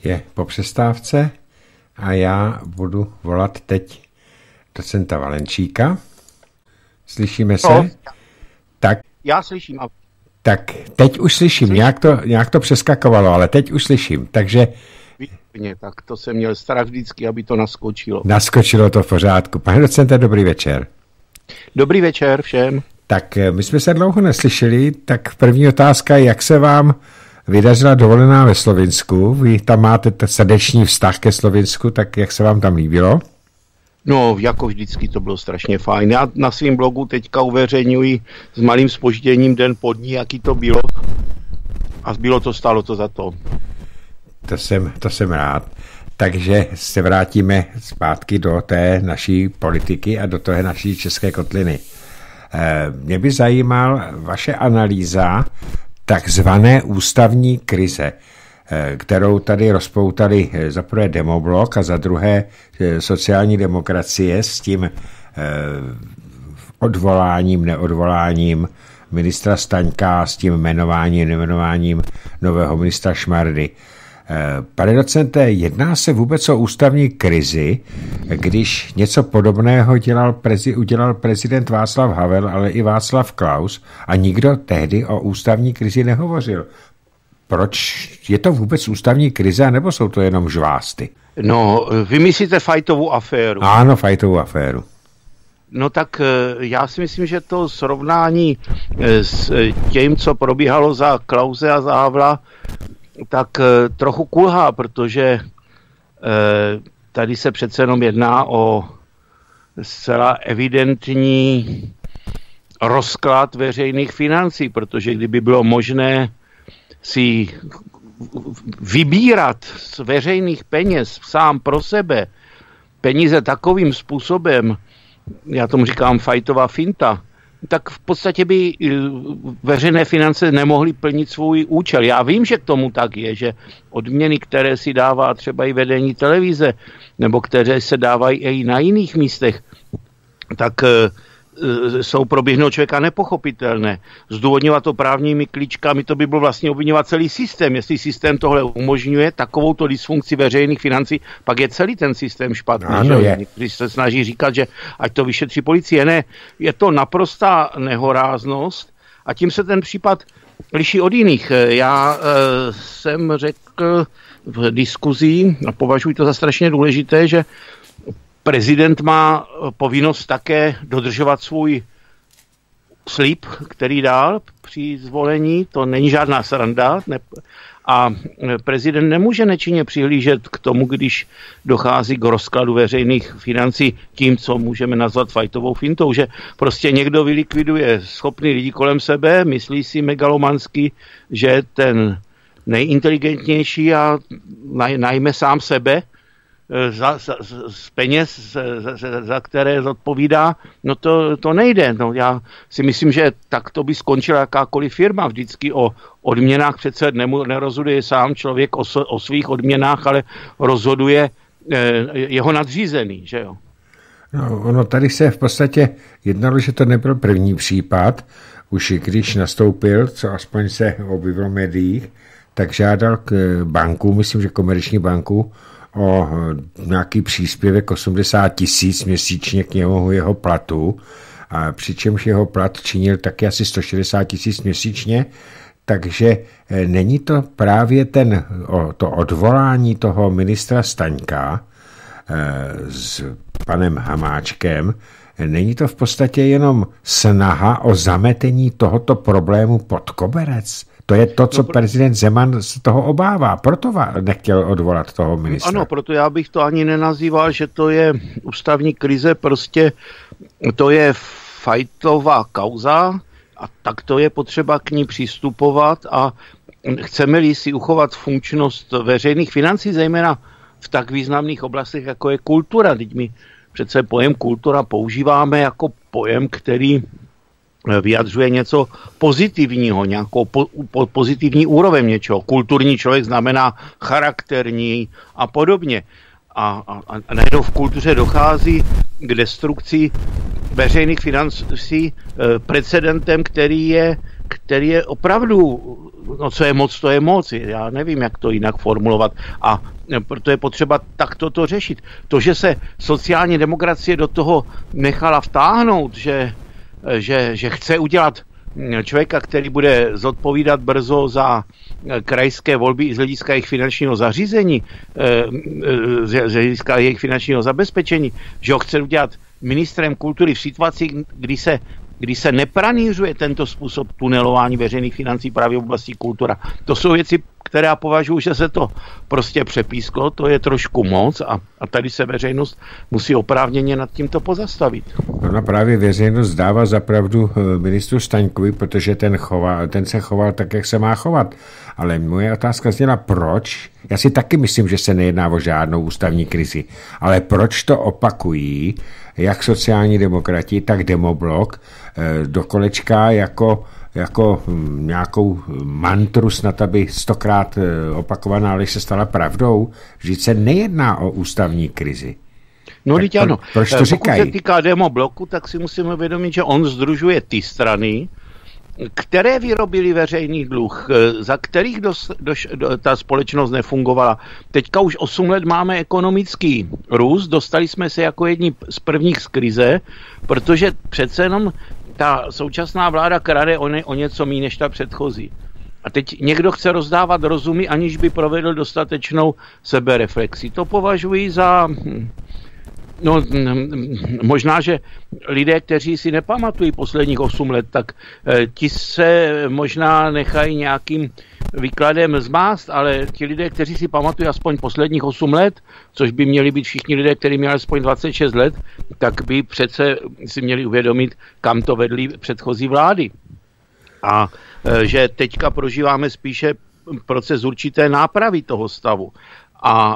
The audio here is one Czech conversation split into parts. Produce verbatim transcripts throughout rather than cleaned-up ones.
je po přestávce a já budu volat teď docenta Valenčíka. Slyšíme se? No, tak, já slyším. Tak teď už slyším, slyším. Nějak, to, nějak to přeskakovalo, ale teď už slyším, takže... Výborně, tak to jsem měl strach vždycky, aby to naskočilo. Naskočilo to v pořádku. Pane docente, dobrý večer. Dobrý večer všem. Tak my jsme se dlouho neslyšeli, tak první otázka, jak se vám vydařila dovolená ve Slovinsku? Vy tam máte srdeční vztah ke Slovinsku, tak jak se vám tam líbilo? No, jako vždycky to bylo strašně fajn. Já na svém blogu teďka uveřejňuji s malým zpožděním den po dní, jaký to bylo. A bylo to, stálo to za to. To jsem, to jsem rád. Takže se vrátíme zpátky do té naší politiky a do té naší české kotliny. Mě by zajímal vaše analýza takzvané ústavní krize, kterou tady rozpoutali za prvé Demoblok a za druhé sociální demokracie s tím odvoláním, neodvoláním ministra Staňka, s tím jmenováním, nemenováním nového ministra Šmardy. Pane docente, jedná se vůbec o ústavní krizi, když něco podobného dělal prezi, udělal prezident Václav Havel, ale i Václav Klaus a nikdo tehdy o ústavní krizi nehovořil. Proč je to vůbec ústavní krize, nebo jsou to jenom žvásty? No, vy myslíte Fajtovou aféru? Ano, Fajtovou aféru. No tak já si myslím, že to srovnání s tím, co probíhalo za Klause a za Havla, tak trochu kulhá, protože tady se přece jenom jedná o zcela evidentní rozklad veřejných financí, protože kdyby bylo možné si vybírat z veřejných peněz sám pro sebe peníze takovým způsobem, já tomu říkám Fajtová finta, tak v podstatě by veřejné finance nemohly plnit svůj účel. Já vím, že k tomu tak je, že odměny, které si dává třeba i vedení televize, nebo které se dávají i na jiných místech, tak jsou pro běžného člověka nepochopitelné. Zdůvodňovat to právními klíčkami, to by bylo vlastně obviňovat celý systém. Jestli systém tohle umožňuje takovouto dysfunkci veřejných financí, pak je celý ten systém špatný. Ano, že? Když se snaží říkat, že ať to vyšetří policie. Ne, je to naprostá nehoráznost a tím se ten případ liší od jiných. Já e, jsem řekl v diskuzi, a považuji to za strašně důležité, že prezident má povinnost také dodržovat svůj slib, který dal při zvolení. To není žádná sranda. A prezident nemůže nečinně přihlížet k tomu, když dochází k rozkladu veřejných financí tím, co můžeme nazvat Fajtovou fintou, že prostě někdo vylikviduje schopný lidi kolem sebe, myslí si megalomansky, že je ten nejinteligentnější a naj, najme sám sebe, Za, za, z peněz, za, za, za které zodpovídá, no to, to nejde. No já si myslím, že tak to by skončila jakákoliv firma. Vždycky o odměnách přece nemu, nerozhoduje sám člověk o, o svých odměnách, ale rozhoduje eh, jeho nadřízený, že jo? No, ono tady se v podstatě jednalo, že to nebyl první případ. Už když nastoupil, co aspoň se objevilo v médiích, tak žádal k banku, myslím, že Komerční banku, o nějaký příspěvek osmdesát tisíc měsíčně k němu jeho platu, a přičemž jeho plat činil taky asi sto šedesát tisíc měsíčně, takže není to právě ten, to odvolání toho ministra Staňka s panem Hamáčkem, není to v podstatě jenom snaha o zametení tohoto problému pod koberec? To je to, co no, prezident Zeman z toho obává. Proto nechtěl odvolat toho ministra. Ano, proto já bych to ani nenazýval, že to je ústavní krize, prostě to je Fajtová kauza a tak to je potřeba k ní přistupovat a chceme-li si uchovat funkčnost veřejných financí, zejména v tak významných oblastech, jako je kultura. Teď my přece pojem kultura používáme jako pojem, který vyjadřuje něco pozitivního, nějakou po, po, pozitivní úroveň něčeho. Kulturní člověk znamená charakterní a podobně. A, a, a najednou v kultuře dochází k destrukci veřejných financí precedentem, který je který je opravdu, no co je moc, to je moc, já nevím, jak to jinak formulovat a proto je potřeba takto to řešit. To, že se sociální demokracie do toho nechala vtáhnout, že, že, že chce udělat člověka, který bude zodpovídat brzo za krajské volby i z hlediska jejich finančního zařízení, z hlediska jejich finančního zabezpečení, že ho chce udělat ministrem kultury v situaci, kdy se, kdy se nepranířuje tento způsob tunelování veřejných financí právě v oblasti kultura. To jsou věci, které já považuji, že se to prostě přepísklo, to je trošku moc a, a tady se veřejnost musí oprávněně nad tímto pozastavit. Ona právě veřejnost dává zapravdu ministru Staňkovi, protože ten, chová, ten se choval tak, jak se má chovat. Ale moje otázka zněla, proč? Já si taky myslím, že se nejedná o žádnou ústavní krizi, ale proč to opakují jak sociální demokrati, tak Demoblok do kolečka jako jako nějakou mantru snad, aby stokrát opakovaná lež se stala pravdou, že se nejedná o ústavní krizi. No teď ano. Proč to říkají? Pokud se týká Demobloku, tak si musíme uvědomit, že on sdružuje ty strany, které vyrobili veřejný dluh, za kterých dos, dos, do, ta společnost nefungovala. Teďka už osm let máme ekonomický růst, dostali jsme se jako jedni z prvních z krize, protože přece jenom ta současná vláda krade o, ne, o něco méně než ta předchozí. A teď někdo chce rozdávat rozumy, aniž by provedl dostatečnou sebereflexi. To považuji za... No, možná, že lidé, kteří si nepamatují posledních osm let, tak ti se možná nechají nějakým výkladem zmást, ale ti lidé, kteří si pamatují aspoň posledních osm let, což by měli být všichni lidé, kteří měli aspoň dvacet šest let, tak by přece si měli uvědomit, kam to vedly předchozí vlády. A že teďka prožíváme spíše proces určité nápravy toho stavu. A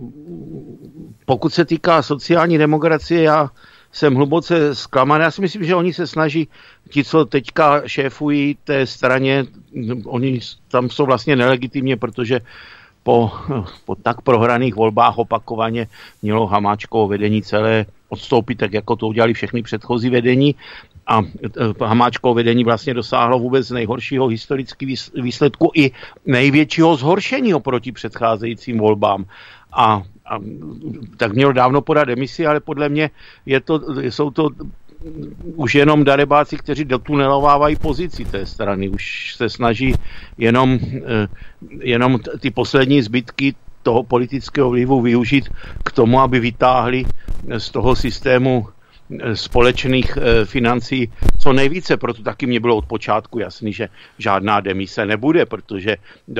pokud se týká sociální demokracie, já jsem hluboce zklamaný. Já si myslím, že oni se snaží, ti, co teďka šéfují té straně, oni tam jsou vlastně nelegitimně, protože po, po tak prohraných volbách opakovaně mělo Hamáčkovo vedení celé odstoupit, tak jako to udělali všechny předchozí vedení. A Hamáčkovo vedení vlastně dosáhlo vůbec nejhoršího historického výsledku i největšího zhoršení oproti předcházejícím volbám. A, a tak mělo dávno podat demisi, ale podle mě je to, jsou to už jenom darebáci, kteří dotunelovávají pozici té strany. Už se snaží jenom, jenom ty poslední zbytky toho politického vlivu využít k tomu, aby vytáhli z toho systému společných financí co nejvíce, proto taky mě bylo od počátku jasný, že žádná demise nebude, protože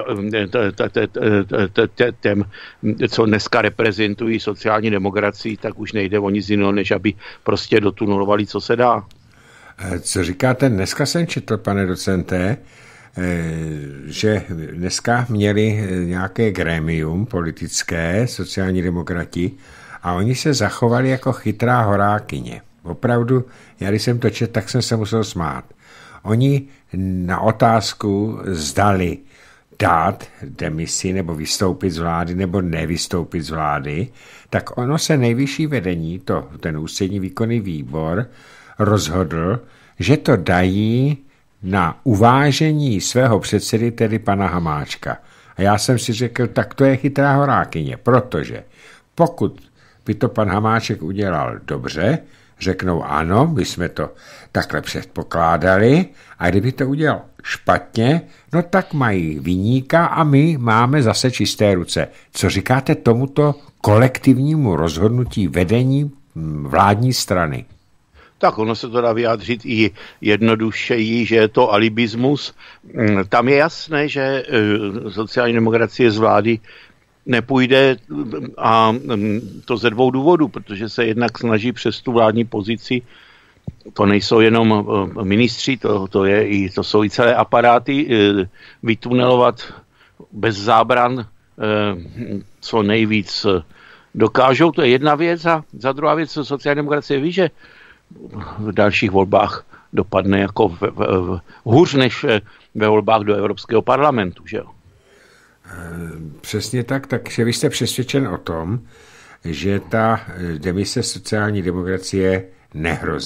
těm, co dneska reprezentují sociální demokracii, tak už nejde o nic jiného, než aby prostě dotunulovali, co se dá. Co říkáte, dneska jsem četl, pane docente, že dneska měli nějaké grémium politické, sociální demokrati, a oni se zachovali jako chytrá horákyně. Opravdu, já když jsem to četl, tak jsem se musel smát. Oni na otázku zdali dát demisi nebo vystoupit z vlády nebo nevystoupit z vlády, tak ono se nejvyšší vedení, to, ten ústřední výkonný výbor, rozhodl, že to dají na uvážení svého předsedy, tedy pana Hamáčka. A já jsem si řekl, tak to je chytrá horákyně, protože pokud by to pan Hamáček udělal dobře, řeknou ano, my jsme to takhle předpokládali, a kdyby to udělal špatně, no tak mají viníka a my máme zase čisté ruce. Co říkáte tomuto kolektivnímu rozhodnutí vedení vládní strany? Tak ono se to dá vyjádřit i jednodušeji, že je to alibismus. Tam je jasné, že sociální demokracie z vlády nepůjde, a to ze dvou důvodů, protože se jednak snaží přes tu vládní pozici, to nejsou jenom ministři, to, to, je i, to jsou i celé aparáty, vytunelovat bez zábran co nejvíc dokážou, to je jedna věc, a za druhá věc, co sociální demokracie ví, že v dalších volbách dopadne jako v, v, v, hůř než ve volbách do Evropského parlamentu, že jo? Přesně tak, takže vy jste přesvědčen o tom, že ta demise sociální demokracie nehrozí.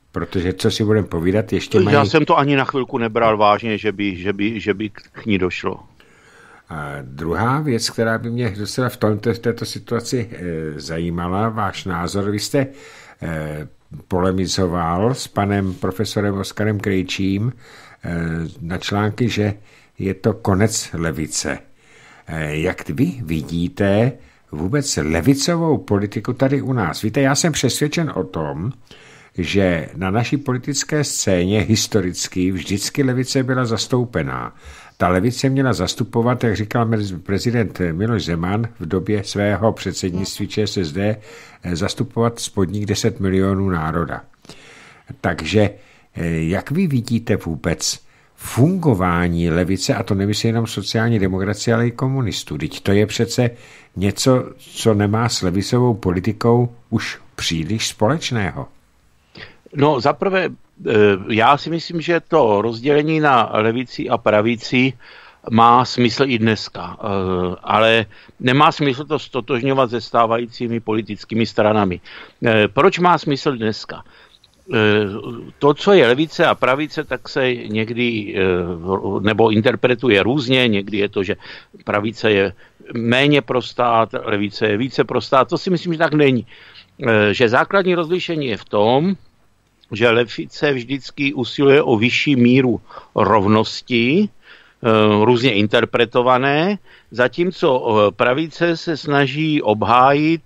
Protože co si budeme povídat, ještě mají... Já jsem to ani na chvilku nebral vážně, že by, že by, že by k ní došlo. A druhá věc, která by mě docela v, tomto, v této situaci e, zajímala, váš názor. Vy jste e, polemizoval s panem profesorem Oskarem Krejčím e, na články, že je to konec levice. E, jak vy vidíte vůbec levicovou politiku tady u nás? Víte, já jsem přesvědčen o tom, že na naší politické scéně historicky vždycky levice byla zastoupená. Ta levice měla zastupovat, jak říkal prezident Miloš Zeman v době svého předsednictví ČSSD, zastupovat spodních deset milionů národa. Takže jak vy vidíte vůbec fungování levice, a to nemyslí jenom sociální demokracie, ale i komunistů? Vždyť to je přece něco, co nemá s levicovou politikou už příliš společného. No zaprvé, já si myslím, že to rozdělení na levici a pravici má smysl i dneska, ale nemá smysl to stotožňovat se stávajícími politickými stranami. Proč má smysl dneska? To, co je levice a pravice, tak se někdy nebo interpretuje různě. Někdy je to, že pravice je méně pro stát, levice je více pro stát. To si myslím, že tak není. Že základní rozlišení je v tom, že levice vždycky usiluje o vyšší míru rovnosti, různě interpretované, zatímco pravice se snaží obhájit,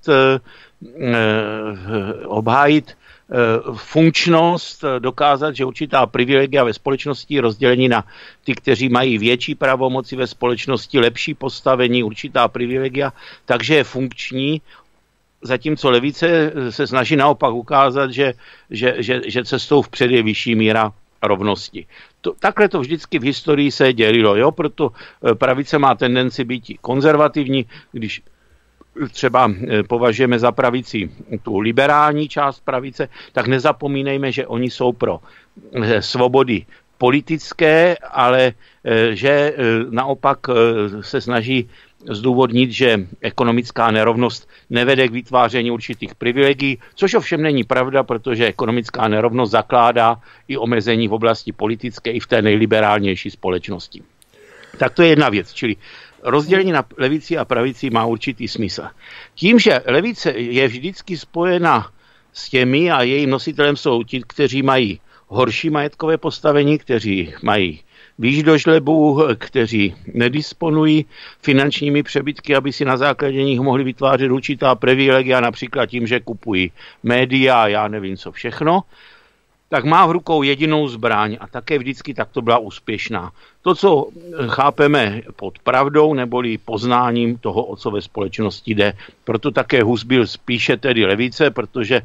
obhájit funkčnost, dokázat, že určitá privilegia ve společnosti rozdělení na ty, kteří mají větší pravomoci ve společnosti, lepší postavení, určitá privilegia, takže je funkční. Zatímco levice se snaží naopak ukázat, že, že, že, že cestou vpřed je vyšší míra rovnosti. To, takhle to vždycky v historii se dělilo, jo? Proto pravice má tendenci být konzervativní, když třeba považujeme za pravici tu liberální část pravice, tak nezapomínejme, že oni jsou pro svobody politické, ale že naopak se snaží zdůvodnit, že ekonomická nerovnost nevede k vytváření určitých privilegií, což ovšem není pravda, protože ekonomická nerovnost zakládá i omezení v oblasti politické i v té nejliberálnější společnosti. Tak to je jedna věc, čili rozdělení na levici a pravici má určitý smysl. Tím, že levice je vždycky spojena s těmi a jejím nositelem jsou ti, kteří mají horší majetkové postavení, kteří mají výš do žlebu, kteří nedisponují finančními přebytky, aby si na základě nich mohli vytvářet určitá privilegia, například tím, že kupují média a já nevím co všechno, tak má v rukou jedinou zbraň a také vždycky takto byla úspěšná. To, co chápeme pod pravdou neboli poznáním toho, o co ve společnosti jde. Proto také Hus byl spíše tedy levice, protože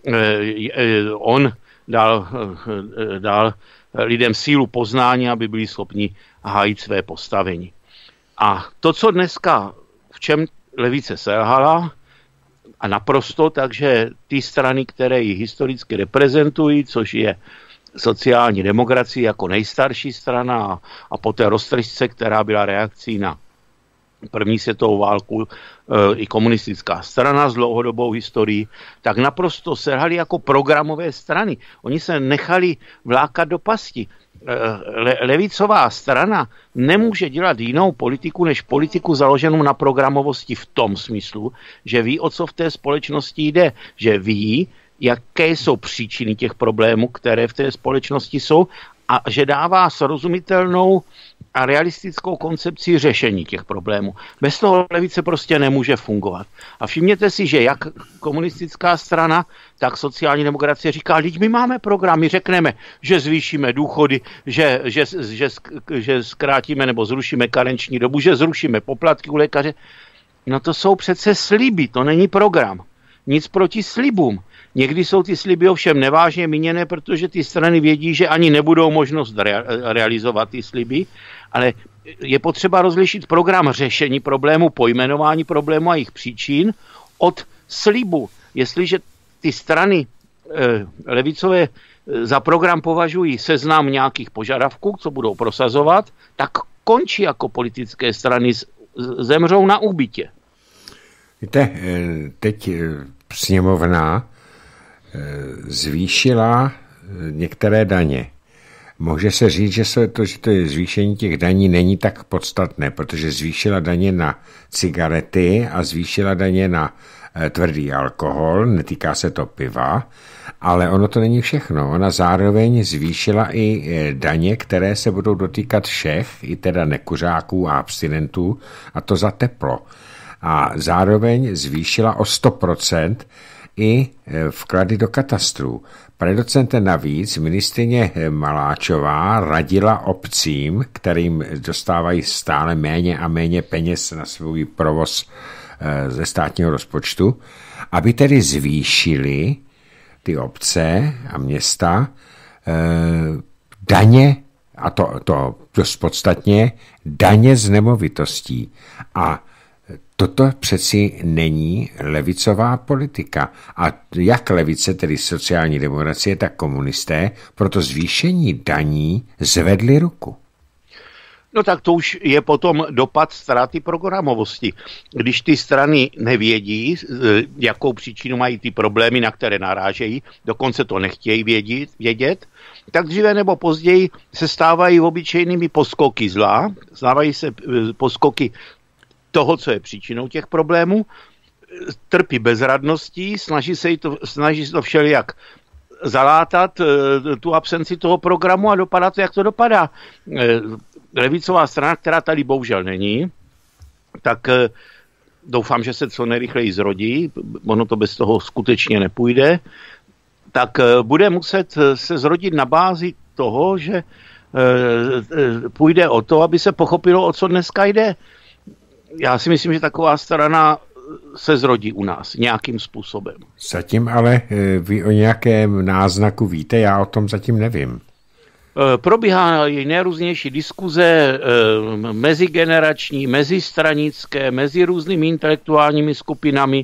on dal, dal lidem sílu poznání, aby byli schopni hájit své postavení. A to, co dneska, v čem levice selhala, a naprosto, takže ty strany, které ji historicky reprezentují, což je sociální demokracie jako nejstarší strana a poté roztržce, která byla reakcí na první světovou válku, i komunistická strana s dlouhodobou historií, tak naprosto selhali jako programové strany. Oni se nechali vlákat do pasti. Le- levicová strana nemůže dělat jinou politiku, než politiku založenou na programovosti v tom smyslu, že ví, o co v té společnosti jde, že ví, jaké jsou příčiny těch problémů, které v té společnosti jsou a že dává srozumitelnou a realistickou koncepci řešení těch problémů. Bez toho levice prostě nemůže fungovat. A všimněte si, že jak komunistická strana, tak sociální demokracie říká, lidi, my máme program, my řekneme, že zvýšíme důchody, že, že, že, že zkrátíme nebo zrušíme karenční dobu, že zrušíme poplatky u lékaře. No to jsou přece sliby, to není program. Nic proti slibům. Někdy jsou ty sliby ovšem nevážně míněné, protože ty strany vědí, že ani nebudou možnost rea- realizovat ty sliby, ale je potřeba rozlišit program řešení problému, pojmenování problému a jejich příčin od slibu. Jestliže ty strany e, levicové za program považují seznam nějakých požadavků, co budou prosazovat, tak končí jako politické strany, zemřou na úbytě. Víte, teď sněmovna zvýšila některé daně. Může se říct, že, se to, že to je zvýšení těch daní není tak podstatné, protože zvýšila daně na cigarety a zvýšila daně na e, tvrdý alkohol, netýká se to piva, ale ono to není všechno. Ona zároveň zvýšila i e, daně, které se budou dotýkat všech, i teda nekuřáků a abstinentů, a to za teplo. A zároveň zvýšila o sto procent i vklady do katastrů. Pane docente, navíc ministryně Maláčová radila obcím, kterým dostávají stále méně a méně peněz na svůj provoz ze státního rozpočtu, aby tedy zvýšili ty obce a města daně, a to, to dost podstatně, daně z nemovitostí. A toto přeci není levicová politika. A jak levice, tedy sociální demokracie, tak komunisté, proto zvýšení daní zvedli ruku. No tak to už je potom dopad ztráty programovosti. Když ty strany nevědí, jakou příčinu mají ty problémy, na které narážejí, dokonce to nechtějí vědět, vědět, tak dříve nebo později se stávají obyčejnými poskoky zla, stávají se poskoky toho, co je příčinou těch problémů, trpí bezradností, snaží se to, snaží se to všelijak zalátat tu absenci toho programu a dopadá to, jak to dopadá. Levicová strana, která tady bohužel není, tak doufám, že se co nejrychleji zrodí, ono to bez toho skutečně nepůjde, tak bude muset se zrodit na bázi toho, že půjde o to, aby se pochopilo, o co dneska jde. Já si myslím, že taková strana se zrodí u nás nějakým způsobem. Zatím ale vy o nějakém náznaku víte, já o tom zatím nevím. Probíhají nejrůznější diskuze mezigenerační, mezistranické, mezi různými intelektuálními skupinami.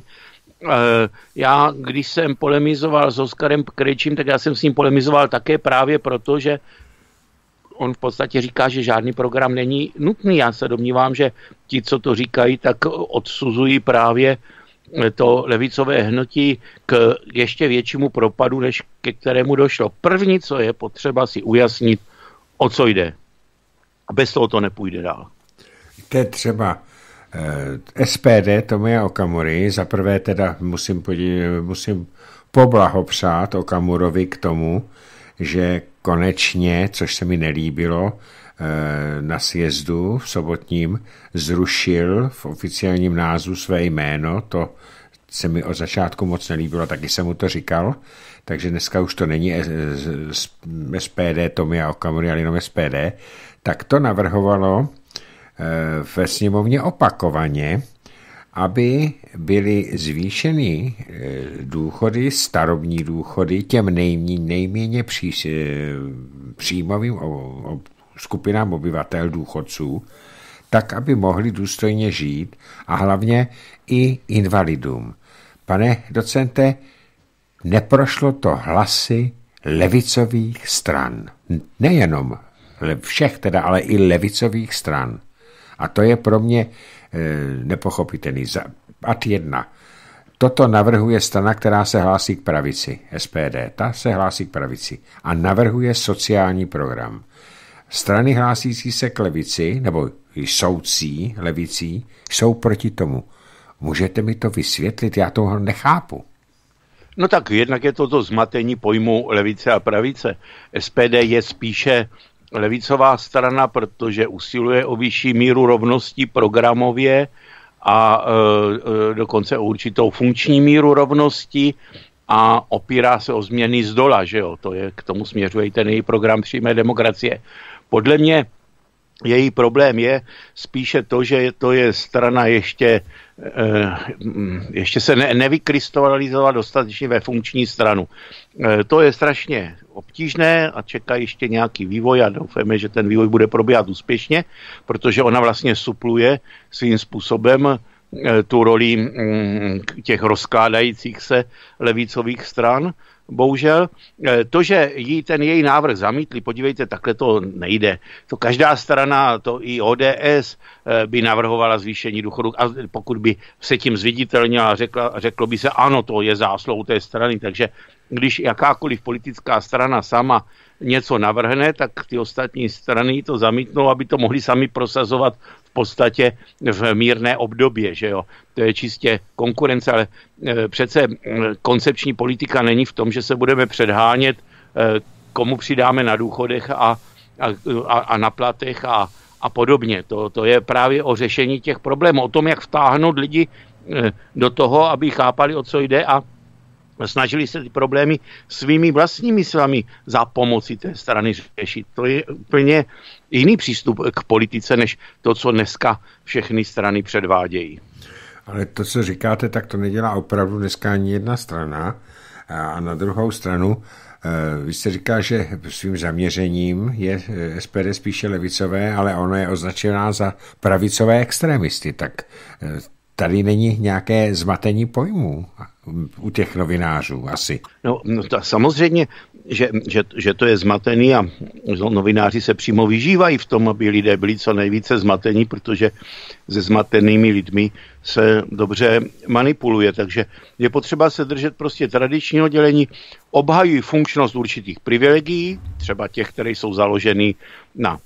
Já, když jsem polemizoval s Oskarem Krejčím, tak já jsem s ním polemizoval také právě proto, že on v podstatě říká, že žádný program není nutný. Já se domnívám, že ti, co to říkají, tak odsuzují právě to levicové hnutí k ještě většímu propadu, než ke kterému došlo. První, co je potřeba si ujasnit, o co jde. A bez toho to nepůjde dál. To je třeba eh, S P D Tomia Okamury, zaprvé teda musím, podí- musím poblahopřát Okamurovi k tomu, že konečně, což se mi nelíbilo, na sjezdu v sobotním zrušil v oficiálním názvu své jméno. To se mi od začátku moc nelíbilo, taky jsem mu to říkal. Takže dneska už to není S P D Tomia Okamury, ale jenom S P D. Tak to navrhovalo ve sněmovně opakovaně, aby byly zvýšeny důchody, starobní důchody těm nejméně, nejméně pří, příjmovým skupinám obyvatel, důchodců, tak, aby mohli důstojně žít a hlavně i invalidům. Pane docente, neprošlo to hlasy levicových stran. Nejenom všech teda, ale i levicových stran. A to je pro mě nepochopitelný. Ad jedna. Toto navrhuje strana, která se hlásí k pravici. S P D. Ta se hlásí k pravici. A navrhuje sociální program. Strany hlásící se k levici, nebo jsoucí levicí, jsou proti tomu. Můžete mi to vysvětlit? Já toho nechápu. No tak jednak je to to zmatení pojmu levice a pravice. S P D je spíše levicová strana, protože usiluje o vyšší míru rovnosti programově a e, e, dokonce o určitou funkční míru rovnosti a opírá se o změny z dola, že jo, to je, k tomu směřuje ten její program přímé demokracie. Podle mě její problém je spíše to, že to je strana ještě, ještě se ne, nevykrystalizovala dostatečně ve funkční stranu. To je strašně obtížné a čeká ještě nějaký vývoj a doufáme, že ten vývoj bude probíhat úspěšně, protože ona vlastně supluje svým způsobem tu roli těch rozkládajících se levicových stran. Bohužel to, že jí ten její návrh zamítli, podívejte, takhle to nejde. To každá strana, to i O D S by navrhovala zvýšení důchodu a pokud by se tím zviditelnila a řekla, řeklo by se, ano, to je zásluhou té strany, takže když jakákoliv politická strana sama něco navrhne, tak ty ostatní strany to zamítnou, aby to mohli sami prosazovat v podstatě v mírné období, že jo. To je čistě konkurence, ale přece koncepční politika není v tom, že se budeme předhánět, komu přidáme na důchodech a, a, a na platech a, a podobně. To, to je právě o řešení těch problémů, o tom, jak vtáhnout lidi do toho, aby chápali, o co jde a snažili se ty problémy svými vlastními silami za pomoci té strany řešit. To je úplně jiný přístup k politice, než to, co dneska všechny strany předvádějí. Ale to, co říkáte, tak to nedělá opravdu dneska ani jedna strana. A na druhou stranu, vy jste říká, že svým zaměřením je S P D spíše levicové, ale ono je označená za pravicové extremisty. Tak tady není nějaké zmatení pojmů u těch novinářů asi. No, no to samozřejmě, že, že, že to je zmatený a novináři se přímo vyžívají v tom, aby lidé byli co nejvíce zmatení, protože se zmatenými lidmi se dobře manipuluje. Takže je potřeba se držet prostě tradičního dělení, obhajují funkčnost určitých privilegií, třeba těch, které jsou založeny na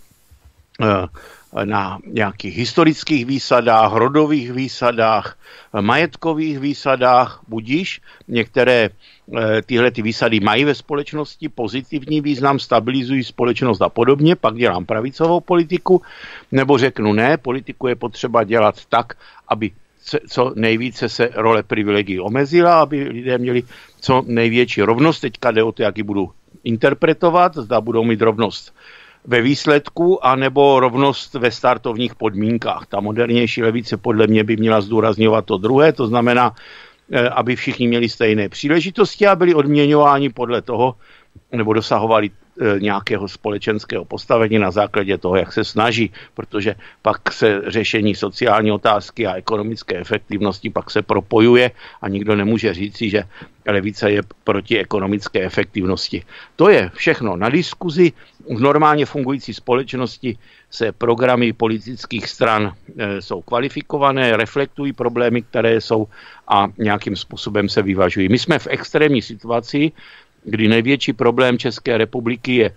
uh, na nějakých historických výsadách, rodových výsadách, majetkových výsadách, budíš. Některé tyhle ty výsady mají ve společnosti pozitivní význam, stabilizují společnost a podobně, pak dělám pravicovou politiku, nebo řeknu ne, politiku je potřeba dělat tak, aby co nejvíce se role privilegií omezila, aby lidé měli co největší rovnost. Teďka jde o to, jak ji budu interpretovat, zda budou mít rovnost ve výsledku, anebo rovnost ve startovních podmínkách. Ta modernější levice podle mě by měla zdůrazňovat to druhé, to znamená, aby všichni měli stejné příležitosti a byli odměňováni podle toho, nebo dosahovali nějakého společenského postavení na základě toho, jak se snaží, protože pak se řešení sociální otázky a ekonomické efektivnosti pak se propojuje a nikdo nemůže říci, že levice je proti ekonomické efektivnosti. To je všechno na diskuzi. V normálně fungující společnosti se programy politických stran e, jsou kvalifikované, reflektují problémy, které jsou a nějakým způsobem se vyvažují. My jsme v extrémní situaci, kdy největší problém České republiky je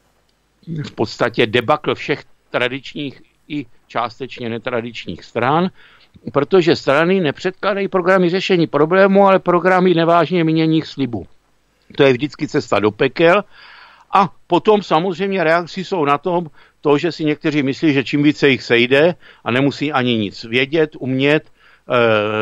v podstatě debakl všech tradičních i částečně netradičních stran, protože strany nepředkládají programy řešení problému, ale programy nevážně míněných slibů. To je vždycky cesta do pekel a potom samozřejmě reakci jsou na tom, to, že si někteří myslí, že čím více jich sejde a nemusí ani nic vědět, umět, eh,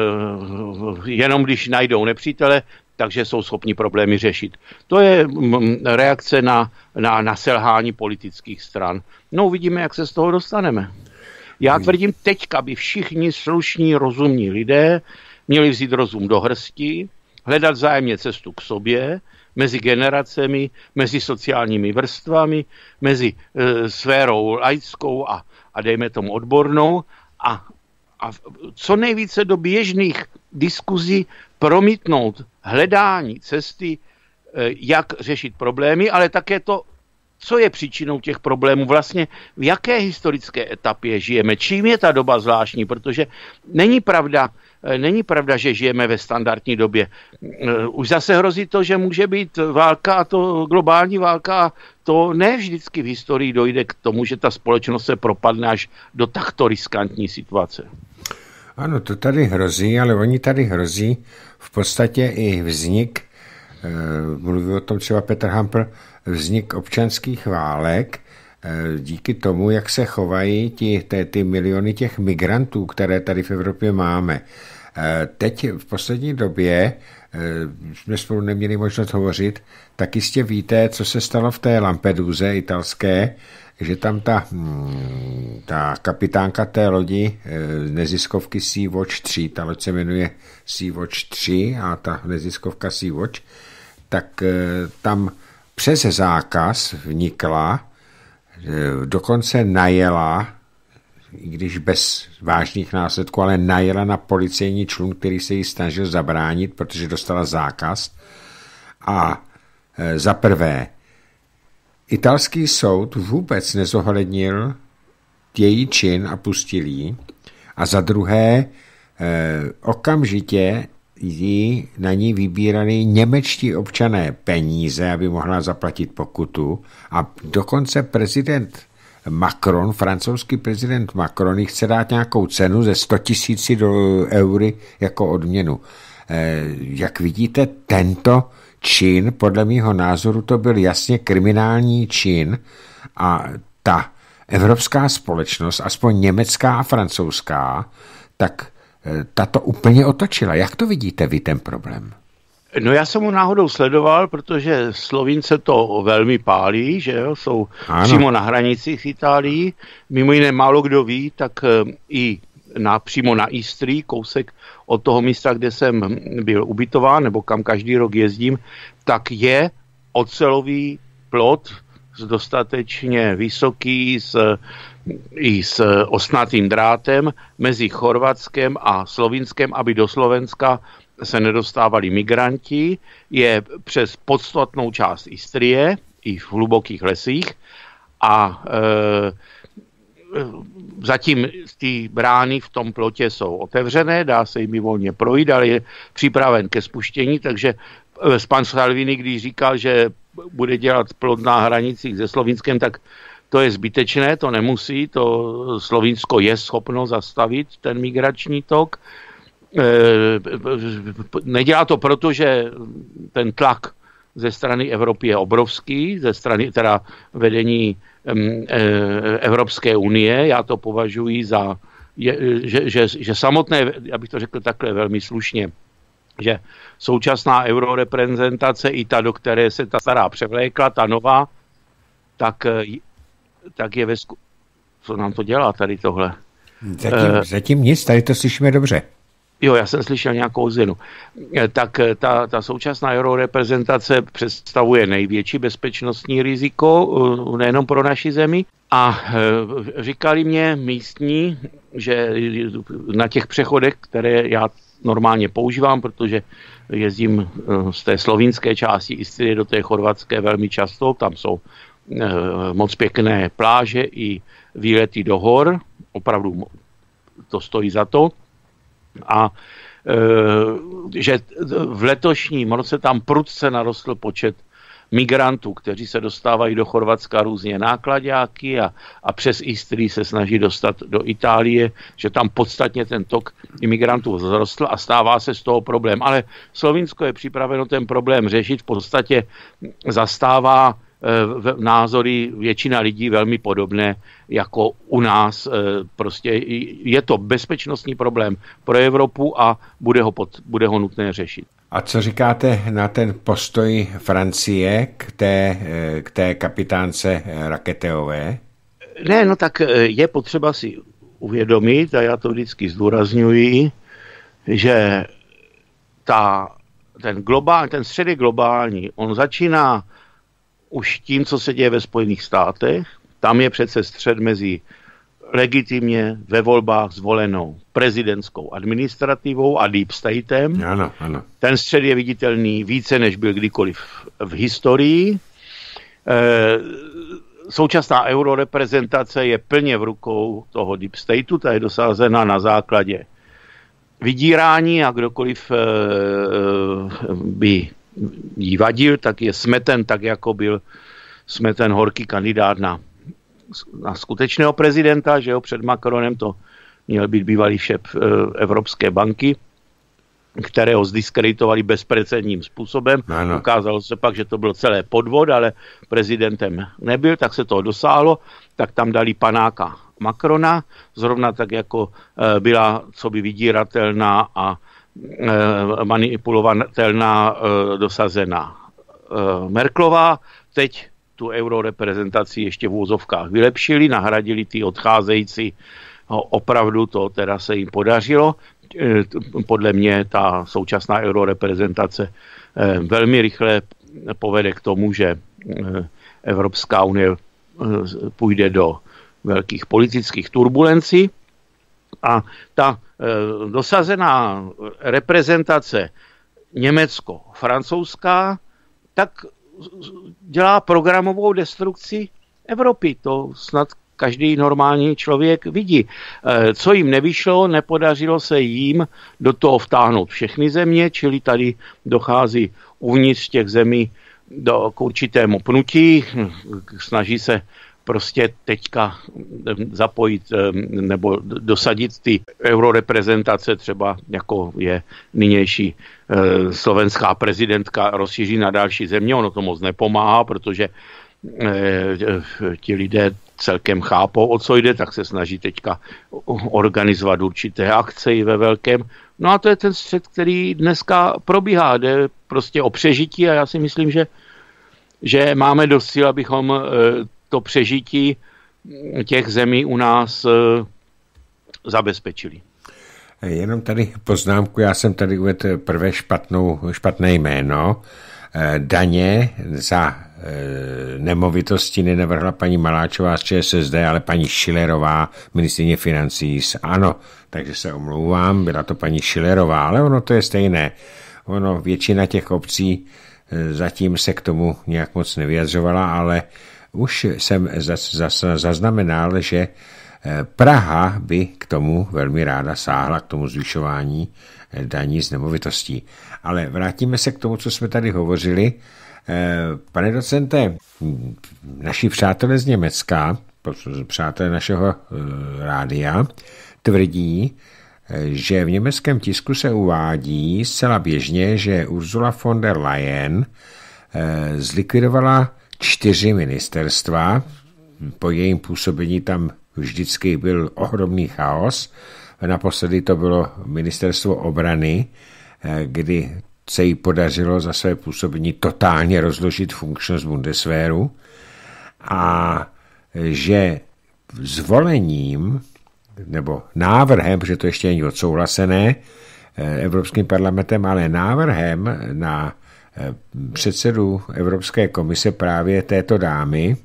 jenom když najdou nepřítele, takže jsou schopni problémy řešit. To je reakce na, na, na selhání politických stran. No uvidíme, jak se z toho dostaneme. Já tvrdím, teďka by všichni slušní, rozumní lidé měli vzít rozum do hrsti, hledat vzájemně cestu k sobě, mezi generacemi, mezi sociálními vrstvami, mezi e, sférou laickou a, a dejme tomu odbornou a, a co nejvíce do běžných diskuzí promítnout hledání cesty, jak řešit problémy, ale také to, co je příčinou těch problémů, vlastně v jaké historické etapě žijeme, čím je ta doba zvláštní, protože není pravda, není pravda, že žijeme ve standardní době. Už zase hrozí to, že může být válka, a to globální válka, a to ne vždycky v historii dojde k tomu, že ta společnost se propadne až do takto riskantní situace. Ano, to tady hrozí, ale oni tady hrozí v podstatě i vznik, mluví o tom třeba Petr Hampl, vznik občanských válek díky tomu, jak se chovají ti, ty, ty miliony těch migrantů, které tady v Evropě máme. Teď v poslední době jsme spolu neměli možnost hovořit, tak jistě víte, co se stalo v té Lampeduze italské, že tam ta, ta kapitánka té lodi neziskovky Sea-Watch tři, ta loď se jmenuje Sea-Watch tři a ta neziskovka Sea-Watch, tak tam přes zákaz vnikla, dokonce najela, i když bez vážných následků, ale najela na policejní člun, který se jí snažil zabránit, protože dostala zákaz. A za prvé, italský soud vůbec nezohlednil její čin a pustil ji. A za druhé, okamžitě jí na ní vybírali němečtí občané peníze, aby mohla zaplatit pokutu, a dokonce prezident Macron, francouzský prezident Macron, jí chce dát nějakou cenu ze sto tisíc eury jako odměnu. E, jak vidíte, tento čin, podle mýho názoru, to byl jasně kriminální čin a ta evropská společnost, aspoň německá a francouzská, tak ta to úplně otočila. Jak to vidíte vy, ten problém? No já jsem ho náhodou sledoval, protože Slovince to velmi pálí, že jo, jsou ano. Přímo na hranicích s Itálií. Mimo jiné málo kdo ví, tak i na, přímo na Istrii, kousek od toho místa, kde jsem byl ubytován, nebo kam každý rok jezdím, tak je ocelový plot dostatečně vysoký s, i s ostnatým drátem mezi Chorvatskem a Slovinskem, aby do Slovenska se nedostávali migranti. Je přes podstatnou část Istrie, i v hlubokých lesích, a e, zatím ty brány v tom plotě jsou otevřené, dá se jim volně projít, ale je připraven ke spuštění, takže pan Salvini, když říkal, že bude dělat plot na hranicích se Slovinskem, tak to je zbytečné, to nemusí, to Slovinsko je schopno zastavit ten migrační tok. Nedělá to proto, že ten tlak ze strany Evropy je obrovský, ze strany teda vedení Evropské unie. Já to považuji za, že, že, že samotné, já bych to řekl takhle velmi slušně, že současná euroreprezentace, i ta, do které se ta stará převlékla, ta nová, tak, tak je ve sku... Co nám to dělá tady tohle? Zatím, uh, zatím nic, tady to slyšíme dobře. Jo, já jsem slyšel nějakou zinu. Tak ta, ta současná euroreprezentace představuje největší bezpečnostní riziko, nejenom pro naši zemi. A říkali mě místní, že na těch přechodech, které já normálně používám, protože jezdím z té slovinské části Istrie do té chorvatské velmi často, tam jsou moc pěkné pláže i výlety do hor, opravdu to stojí za to. A e, že v letošním roce tam prudce narostl počet migrantů, kteří se dostávají do Chorvatska různě náklaďáky a, a přes Istrii se snaží dostat do Itálie, že tam podstatně ten tok imigrantů vzrostl a stává se z toho problém. Ale Slovinsko je připraveno ten problém řešit, v podstatě zastává názory většina lidí velmi podobné jako u nás. Prostě je to bezpečnostní problém pro Evropu a bude ho, pod, bude ho nutné řešit. A co říkáte na ten postoj Francie k té, k té kapitánce Raketeové? Ne, no tak je potřeba si uvědomit, a já to vždycky zdůrazňuji, že ta, ten, globál, ten střed je globální. On začíná už tím, co se děje ve Spojených státech. Tam je přece střed mezi legitimně ve volbách zvolenou prezidentskou administrativou a deep statem. Ano, ano. Ten střed je viditelný více, než byl kdykoliv v historii. E, současná euroreprezentace je plně v rukou toho deep stateu, ta je dosázena na základě vydírání a kdokoliv e, by jí vadil, tak je smeten tak, jako byl smeten horký kandidát na, na skutečného prezidenta, že jo, před Macronem to měl být bývalý šéf e, Evropské banky, kterého zdiskreditovali bezprecedentním způsobem. Ano. Ukázalo se pak, že to byl celé podvod, ale prezidentem nebyl, tak se toho dosáhlo, tak tam dali panáka Macrona, zrovna tak, jako e, byla coby vydíratelná a manipulovatelná dosazená Merkelová. Teď tu euroreprezentaci ještě v úzovkách vylepšili, nahradili ty odcházející. Opravdu to teda se jim podařilo. Podle mě ta současná euroreprezentace velmi rychle povede k tomu, že Evropská unie půjde do velkých politických turbulencí. A ta e, dosazená reprezentace německo-francouzská tak dělá programovou destrukci Evropy. To snad každý normální člověk vidí. Co jim nevyšlo, nepodařilo se jim do toho vtáhnout všechny země, čili tady dochází uvnitř těch zemí do, k určitému pnutí, snaží se prostě teďka zapojit nebo dosadit ty euroreprezentace, třeba jako je nynější slovenská prezidentka, rozšíří na další země. Ono to moc nepomáhá, protože ti lidé celkem chápou, o co jde, tak se snaží teďka organizovat určité akce i ve velkém. No a to je ten střet, který dneska probíhá. Jde prostě o přežití a já si myslím, že, že máme dost sil, abychom to přežití těch zemí u nás zabezpečili. Jenom tady poznámku, já jsem tady uvedl prvé špatnou, špatné jméno. Daně za nemovitosti nenavrhla paní Maláčová z ČSSD, ale paní Schillerová, ministryně financí z ANO. Takže se omlouvám, byla to paní Schillerová, ale ono to je stejné. Ono, většina těch obcí zatím se k tomu nějak moc nevyjadřovala, ale už jsem zaznamenal, že Praha by k tomu velmi ráda sáhla, k tomu zvyšování daní z nemovitostí. Ale vrátíme se k tomu, co jsme tady hovořili. Pane docente, naši přátelé z Německa, přátelé našeho rádia, tvrdí, že v německém tisku se uvádí zcela běžně, že Ursula von der Leyen zlikvidovala čtyři ministerstva. Po jejím působení tam vždycky byl ohromný chaos. Naposledy to bylo ministerstvo obrany, kdy se jí podařilo za své působení totálně rozložit funkčnost Bundeswehru a že zvolením nebo návrhem, protože to ještě není odsouhlasené Evropským parlamentem, ale návrhem na předsedu Evropské komise právě této dámy,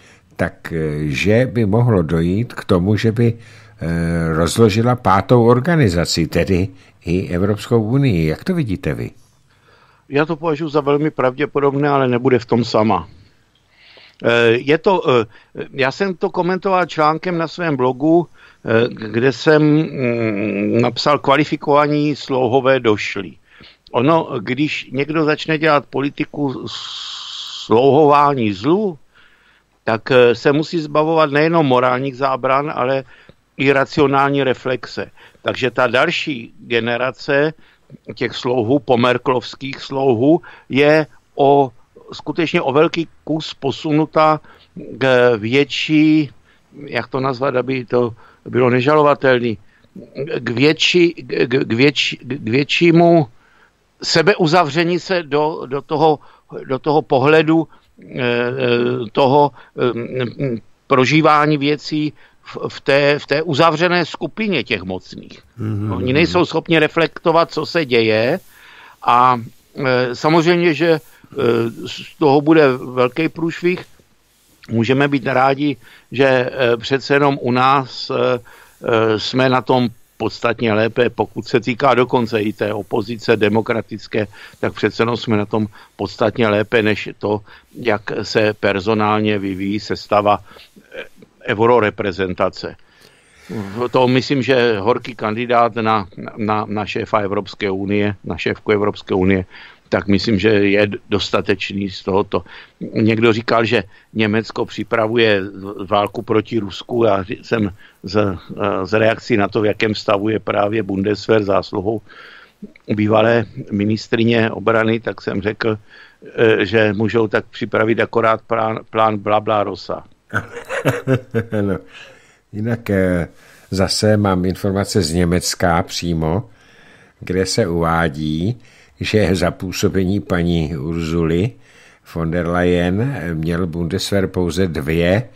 takže by mohlo dojít k tomu, že by rozložila pátou organizaci, tedy i Evropskou unii. Jak to vidíte vy? Já to považuji za velmi pravděpodobné, ale nebude v tom sama. Je to, já jsem to komentoval článkem na svém blogu, kde jsem napsal kvalifikovaní slouhové došli. Ono, když někdo začne dělat politiku slouhování zlu, tak se musí zbavovat nejenom morálních zábran, ale i racionální reflexe. Takže ta další generace těch slouhů, pomerklovských slouhů, je o, skutečně o velký kus posunuta k větší, jak to nazvat, aby to bylo nežalovatelný, k, větší, k, k, větší, k většímu sebeuzavření se do, do, toho, do toho pohledu toho prožívání věcí v té, v té uzavřené skupině těch mocných. Mm-hmm. Oni nejsou schopni reflektovat, co se děje a samozřejmě, že z toho bude velký průšvih. Můžeme být rádi, že přece jenom u nás jsme na tom podstatně lépe, pokud se týká dokonce i té opozice demokratické, tak přece jenom jsme na tom podstatně lépe, než to, jak se personálně vyvíjí sestava euroreprezentace. To myslím, že horký kandidát na, na, na šéfa Evropské unie, na šéfku Evropské unie, tak myslím, že je dostatečný z tohoto. Někdo říkal, že Německo připravuje válku proti Rusku. Já jsem z, z reakcí na to, v jakém stavu je právě Bundeswehr zásluhou bývalé ministryně obrany, tak jsem řekl, že můžou tak připravit akorát plán, plán blabla rosa. No. Jinak zase mám informace z Německa přímo, kde se uvádí, že za působení paní Ursuly von der Leyen měl Bundeswehr pouze dvě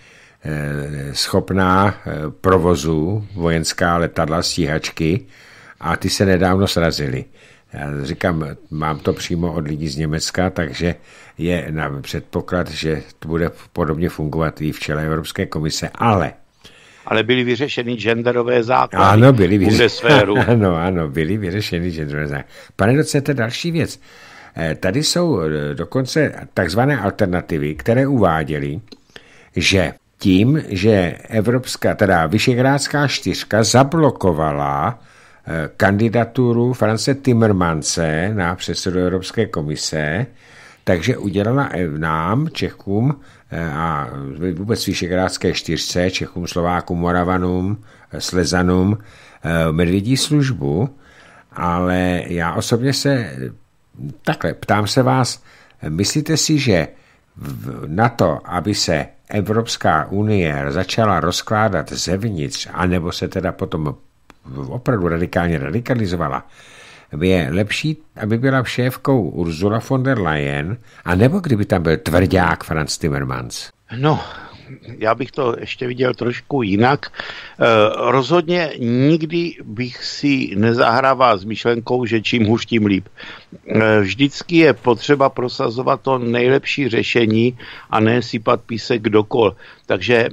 schopná provozu vojenská letadla, stíhačky a ty se nedávno srazily. Já říkám, mám to přímo od lidí z Německa, takže je na předpoklad, že to bude podobně fungovat i v čele Evropské komise, ale Ale byly vyřešeny genderové základy. Ano, byly vyřešeny. Ano, ano, byly vyřešeny genderové základy. Pane docente, další věc. Tady jsou dokonce takzvané alternativy, které uváděly, že tím, že Evropská, teda Visegrádská čtyřka zablokovala kandidaturu France Timmermanse na předsedu Evropské komise, takže udělala nám, Čechům a vůbec Visegrádské čtyřce, Čechům, Slovákům, Moravanům, Slezanům, medvědí službu, ale já osobně se takhle ptám se vás, myslíte si, že na to, aby se Evropská unie začala rozkládat zevnitř, anebo se teda potom opravdu radikálně radikalizovala, je lepší, aby byla šéfkou Ursula von der Leyen, anebo kdyby tam byl tvrdák Franz Timmermans? No, já bych to ještě viděl trošku jinak. E, rozhodně nikdy bych si nezahrával s myšlenkou, že čím hůř, tím líp. E, vždycky je potřeba prosazovat to nejlepší řešení a ne sypat písek dokol. Takže e,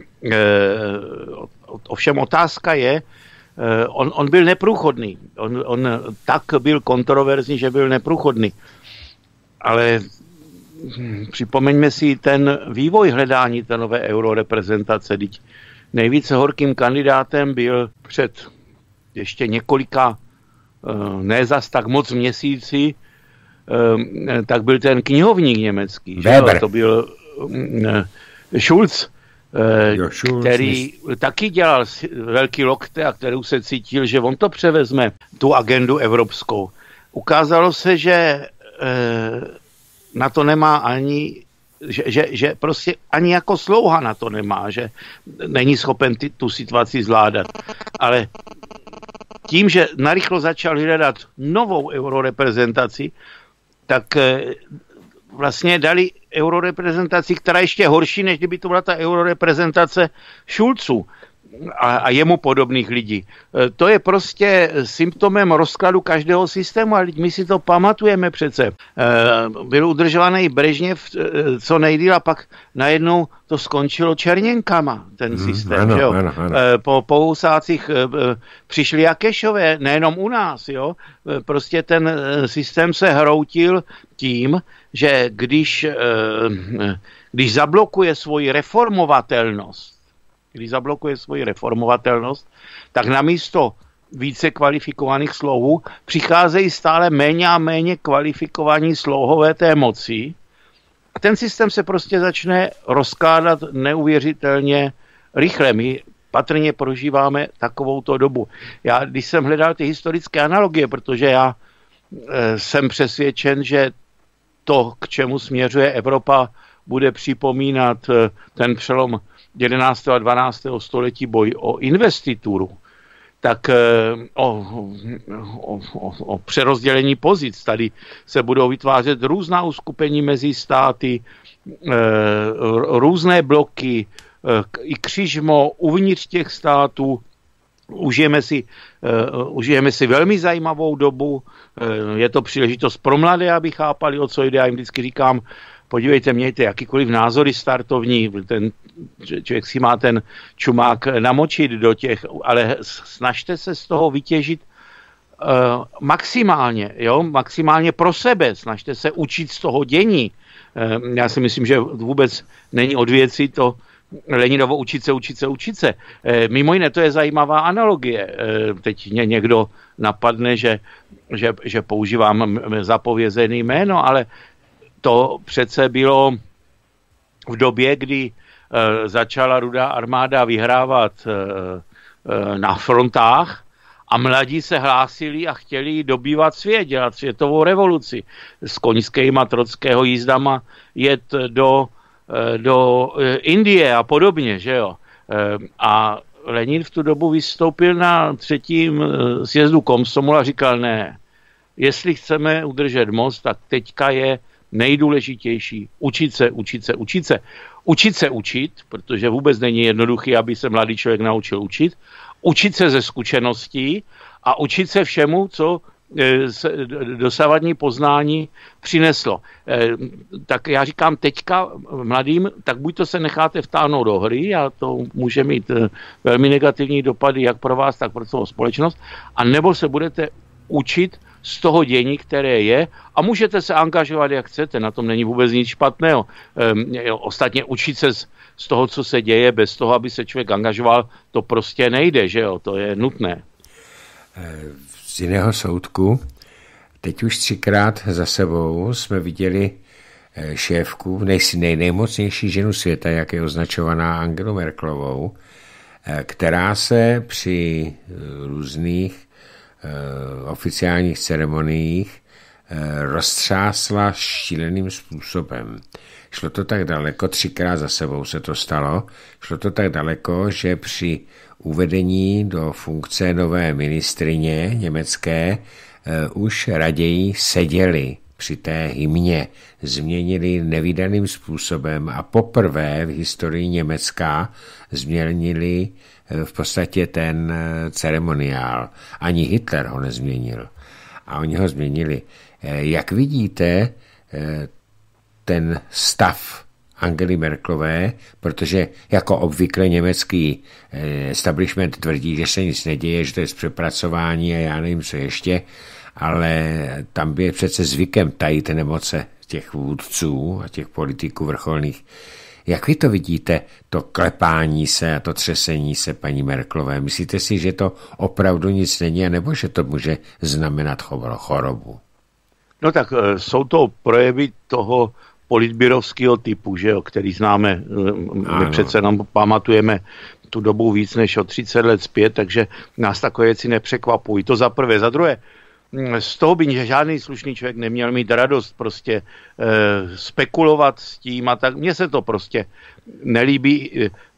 ovšem otázka je, On, on byl neprůchodný. On, on tak byl kontroverzní, že byl neprůchodný. Ale připomeňme si ten vývoj hledání té nové euroreprezentace. Nejvíce horkým kandidátem byl před ještě několika, ne zas tak moc měsíci, tak byl ten knihovník německý. Že? To byl Schulz. Jo, který taky dělal velký lokte a kterou se cítil, že on to převezme, tu agendu evropskou. Ukázalo se, že na to nemá ani, že, že, že prostě ani jako slouha na to nemá, že není schopen ty, tu situaci zvládat. Ale tím, že narychlo začal hledat novou euroreprezentaci, tak vlastně dali euroreprezentaci, která je ještě horší, než kdyby to byla ta euroreprezentace Schulzů a, a jemu podobných lidí. E, to je prostě symptomem rozkladu každého systému a my si to pamatujeme přece. E, byl udržovaný Brežněv e, co nejdýl a pak najednou to skončilo černěnkama, ten hmm, systém. Ano, že jo? Ano, ano. E, po, po Husácích e, přišli Jakešové, nejenom u nás. Jo? E, prostě ten e, systém se hroutil tím, že když, e, když zablokuje svoji reformovatelnost, když zablokuje svoji reformovatelnost, tak namísto více kvalifikovaných slouhů přicházejí stále méně a méně kvalifikovaní slouhové té moci a ten systém se prostě začne rozkládat neuvěřitelně rychle. My patrně prožíváme takovouto dobu. Já, když jsem hledal ty historické analogie, protože já e, jsem přesvědčen, že to, k čemu směřuje Evropa, bude připomínat e, ten přelom jedenáctého a dvanáctého století boj o investituru, tak o, o, o, o přerozdělení pozic. Tady se budou vytvářet různá uskupení mezi státy, různé bloky, i křižmo uvnitř těch států. Užijeme si, užijeme si velmi zajímavou dobu. Je to příležitost pro mladé, aby chápali, o co jde. Já jim vždycky říkám, podívejte, mějte jakýkoliv názory startovní, ten člověk si má ten čumák namočit do těch, ale snažte se z toho vytěžit uh, maximálně, jo, maximálně pro sebe, snažte se učit z toho dění. Uh, já si myslím, že vůbec není od věci to Leninovo učit se, učit se, učit se. Uh, mimo jiné, to je zajímavá analogie. Uh, teď mě někdo napadne, že, že, že používám zapovězené jméno, ale to přece bylo v době, kdy e, začala Rudá armáda vyhrávat e, e, na frontách a mladí se hlásili a chtěli dobývat svět, dělat světovou revoluci. S koňskýma Trockého jízdama jet do, e, do e, Indie a podobně, že jo. E, a Lenin v tu dobu vystoupil na třetím e, sjezdu komsomolu a říkal, ne, jestli chceme udržet moc, tak teďka je nejdůležitější učit se, učit se, učit se. Učit se učit, protože vůbec není jednoduchý, aby se mladý člověk naučil učit. Učit se ze zkušeností a učit se všemu, co dosavadní poznání přineslo. Tak já říkám teďka mladým, tak buď to se necháte vtáhnout do hry a to může mít velmi negativní dopady jak pro vás, tak pro celou společnost, a nebo se budete učit z toho dění, které je, a můžete se angažovat, jak chcete, na tom není vůbec nic špatného. E, ostatně učit se z, z toho, co se děje, bez toho, aby se člověk angažoval, to prostě nejde, že jo, to je nutné. Z jiného soudku, teď už třikrát za sebou jsme viděli šéfku, nej, nej, nejmocnější ženu světa, jak je označovaná Angelu Merkelovou, která se při různých uh, oficiálních ceremoniích uh, roztřásla šíleným způsobem. Šlo to tak daleko, třikrát za sebou se to stalo, šlo to tak daleko, že při uvedení do funkce nové ministryně německé uh, už raději seděli při té hymně, změnili nevídaným způsobem a poprvé v historii Německa změnili v podstatě ten ceremoniál. Ani Hitler ho nezměnil. A oni ho změnili. Jak vidíte ten stav Angely Merkelové, protože jako obvykle německý establishment tvrdí, že se nic neděje, že to je z přepracování a já nevím, co ještě, ale tam je přece zvykem tajit nemoce těch vůdců a těch politiků vrcholných. Jak vy to vidíte, to klepání se a to třesení se paní Merkelové? Myslíte si, že to opravdu nic není, nebo že to může znamenat chorobu? No tak jsou to projevy toho politbírovského typu, že jo, který známe. My ano. Přece nám pamatujeme tu dobu víc než o třicet let zpět, takže nás takové věci nepřekvapují. To za prvé. Za druhé, z toho by žádný slušný člověk neměl mít radost prostě e, spekulovat s tím a tak. Mně se to prostě nelíbí,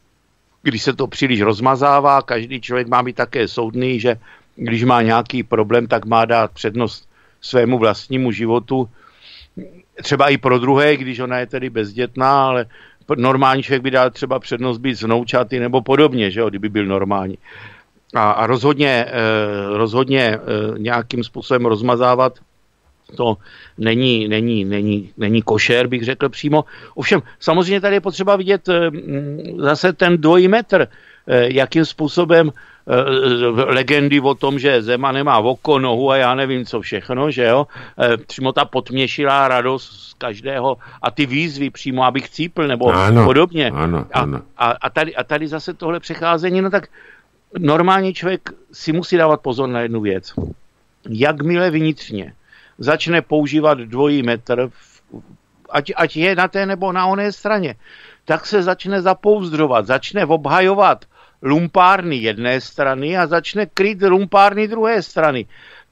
když se to příliš rozmazává. Každý člověk má být také soudný, že když má nějaký problém, tak má dát přednost svému vlastnímu životu. Třeba i pro druhé, když ona je tedy bezdětná, ale normální člověk by dal třeba přednost být s vnoučaty nebo podobně, že jo, kdyby byl normální. A, a rozhodně, eh, rozhodně eh, nějakým způsobem rozmazávat to není, není, není, není košer, bych řekl přímo. Ovšem, samozřejmě tady je potřeba vidět eh, zase ten dvojí metr, eh, jakým způsobem eh, legendy o tom, že Zeman nemá oko, nohu a já nevím co všechno, že jo, eh, přímo ta potměšilá radost z každého a ty výzvy přímo, abych cípl nebo ano, podobně. Ano, ano. A, a, tady, a tady zase tohle přecházení, no tak normální člověk si musí dávat pozor na jednu věc. Jakmile vnitřně začne používat dvojí metr, ať, ať je na té nebo na oné straně, tak se začne zapouzdřovat, začne obhajovat lumpárny jedné strany a začne kryt lumpárny druhé strany.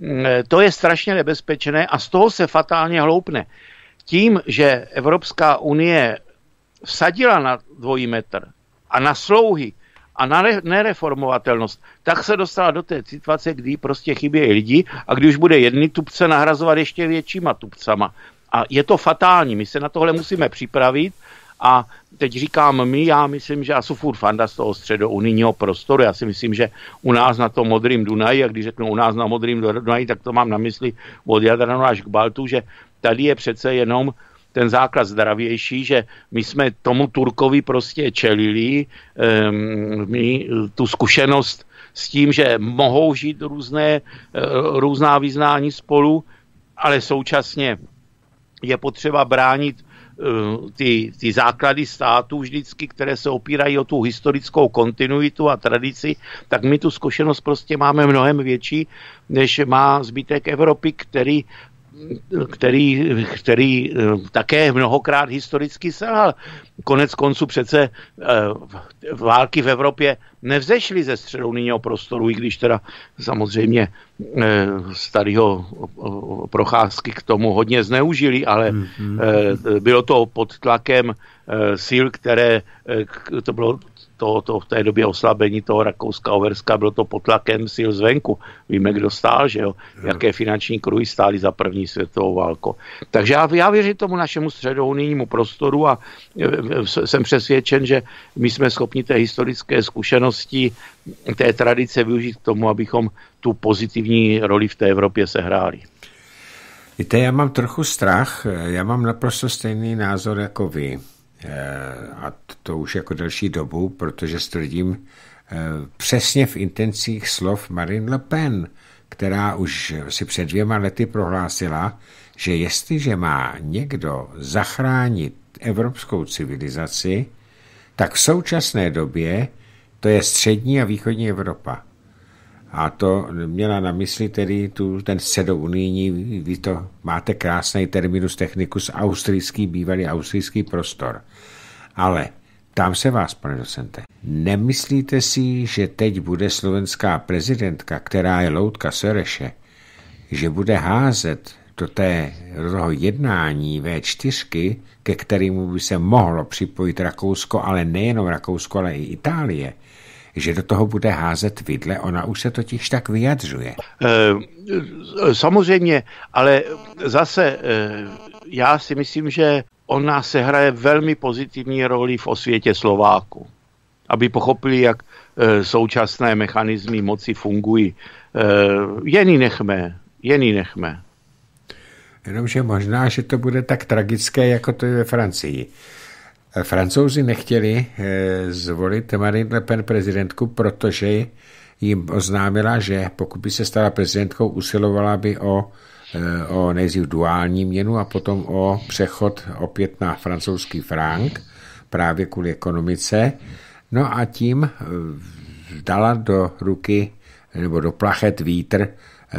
To je strašně nebezpečné a z toho se fatálně hloupne. Tím, že Evropská unie vsadila na dvojí metr a na slouhy a na nereformovatelnost, tak se dostala do té situace, kdy prostě chybějí lidi a když bude jedny tupce nahrazovat ještě většíma tupcama. A je to fatální, my se na tohle musíme připravit a teď říkám my, já myslím, že já jsem furt fanda z toho středounijního prostoru, já si myslím, že u nás na tom modrým Dunaji, a když řeknu u nás na modrým Dunaji, tak to mám na mysli od Jadranu až k Baltu, že tady je přece jenom ten základ zdravější, že my jsme tomu Turkovi prostě čelili, my tu zkušenost s tím, že mohou žít různé, různá vyznání spolu, ale současně je potřeba bránit ty, ty základy států vždycky, které se opírají o tu historickou kontinuitu a tradici, tak my tu zkušenost prostě máme mnohem větší, než má zbytek Evropy, který Který, který také mnohokrát historicky selhal. Konec konců přece války v Evropě nevzešly ze středounijního prostoru, i když teda samozřejmě starého Procházky k tomu hodně zneužili, ale mm-hmm. bylo to pod tlakem sil, které to bylo To, to v té době oslabení toho Rakouska-Uherska, bylo to pod tlakem sil zvenku. Víme, kdo stál, že jo? Jaké finanční kruhy stály za první světovou válku. Takže já, já věřím tomu našemu středounijnímu prostoru a jsem přesvědčen, že my jsme schopni té historické zkušenosti, té tradice využít k tomu, abychom tu pozitivní roli v té Evropě sehráli. Víte, já mám trochu strach, já mám naprosto stejný názor jako vy. A to už jako delší dobu, protože stvrdím přesně v intencích slov Marine Le Pen, která už si před dvěma lety prohlásila, že jestliže má někdo zachránit evropskou civilizaci, tak v současné době to je střední a východní Evropa. A to měla na mysli tedy tu, ten středounijní, vy to máte krásný terminus technicus, austrijský, bývalý austrijský prostor. Ale ptám se vás, pane docente, nemyslíte si, že teď bude slovenská prezidentka, která je loutka Soreše, že bude házet do, té, do toho jednání vé čtyřky, ke kterému by se mohlo připojit Rakousko, ale nejenom Rakousko, ale i Itálie, že do toho bude házet vidle, ona už se totiž tak vyjadřuje. Samozřejmě, ale zase já si myslím, že ona se hraje velmi pozitivní roli v osvětě Slováku, aby pochopili, jak současné mechanismy moci fungují. Jen ji nechme, jen ji nechme. Jenomže možná, že to bude tak tragické, jako to je ve Francii. Francouzi nechtěli zvolit Marine Le Pen prezidentku, protože jim oznámila, že pokud by se stala prezidentkou, usilovala by o, o nejdřív duální měnu a potom o přechod opět na francouzský frank, právě kvůli ekonomice. No a tím dala do ruky nebo do plachet vítr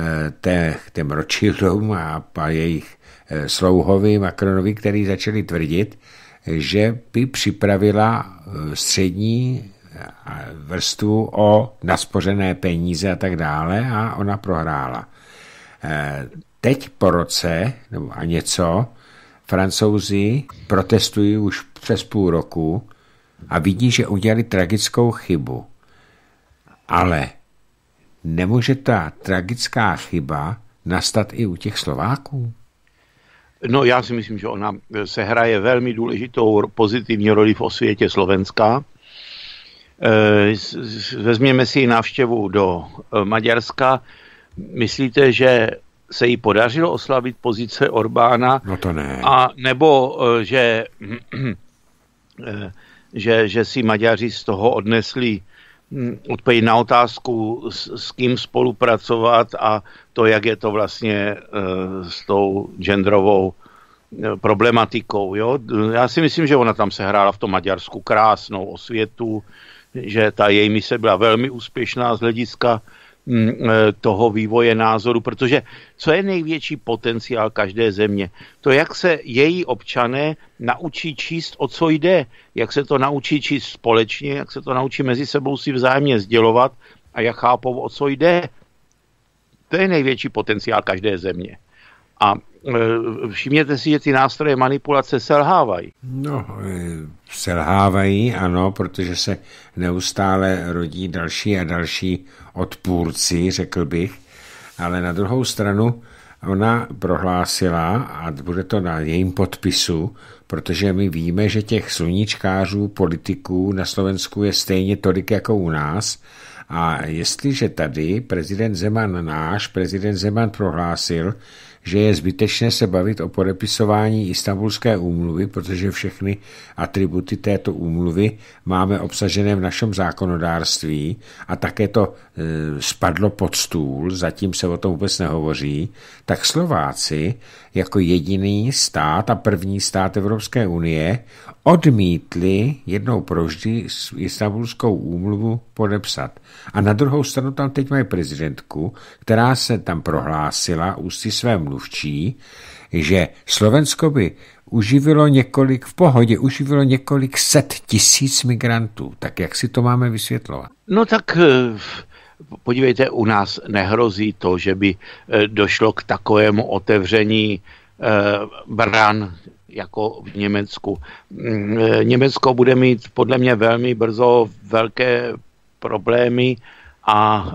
těm Rothschildům a, a jejich slouhovi Macronovi, který začali tvrdit, že by připravila střední vrstvu o naspořené peníze a tak dále a ona prohrála. Teď po roce nebo a něco Francouzi protestují už přes půl roku a vidí, že udělali tragickou chybu. Ale nemůže ta tragická chyba nastat i u těch Slováků? No já si myslím, že ona se hraje velmi důležitou pozitivní roli v osvětě Slovenska. Vezměme si návštěvu do Maďarska. Myslíte, že se jí podařilo oslavit pozice Orbána? No to ne. A nebo že, že, že si Maďaři z toho odnesli odpověď na otázku, s, s kým spolupracovat a to, jak je to vlastně e, s tou genderovou e, problematikou. Jo? Já si myslím, že ona tam se hrála v tom Maďarsku krásnou osvětu, že ta její mise byla velmi úspěšná z hlediska m, e, toho vývoje názoru, protože co je největší potenciál každé země? To, jak se její občané naučí číst, o co jde, jak se to naučí číst společně, jak se to naučí mezi sebou si vzájemně sdělovat a jak chápou, o co jde. To je největší potenciál každé země. A e, všimněte si, že ty nástroje manipulace selhávají. No, selhávají, ano, protože se neustále rodí další a další odpůrci, řekl bych. Ale na druhou stranu ona prohlásila, a bude to na jejím podpisu, protože my víme, že těch sluníčkářů, politiků na Slovensku je stejně tolik jako u nás. A jestliže tady prezident Zeman, náš prezident Zeman prohlásil, že je zbytečné se bavit o podepisování Istanbulské úmluvy, protože všechny atributy této úmluvy máme obsažené v našem zákonodárství a také to e, spadlo pod stůl, zatím se o tom vůbec nehovoří, tak Slováci jako jediný stát a první stát Evropské unie odmítli jednou provždy Istanbulskou úmluvu podepsat. A na druhou stranu tam teď mají prezidentku, která se tam prohlásila ústy své mluvčí, že Slovensko by uživilo několik, v pohodě uživilo několik set tisíc migrantů. Tak jak si to máme vysvětlovat? No tak podívejte, u nás nehrozí to, že by došlo k takovému otevření bran jako v Německu. Německo bude mít podle mě velmi brzo velké problémy a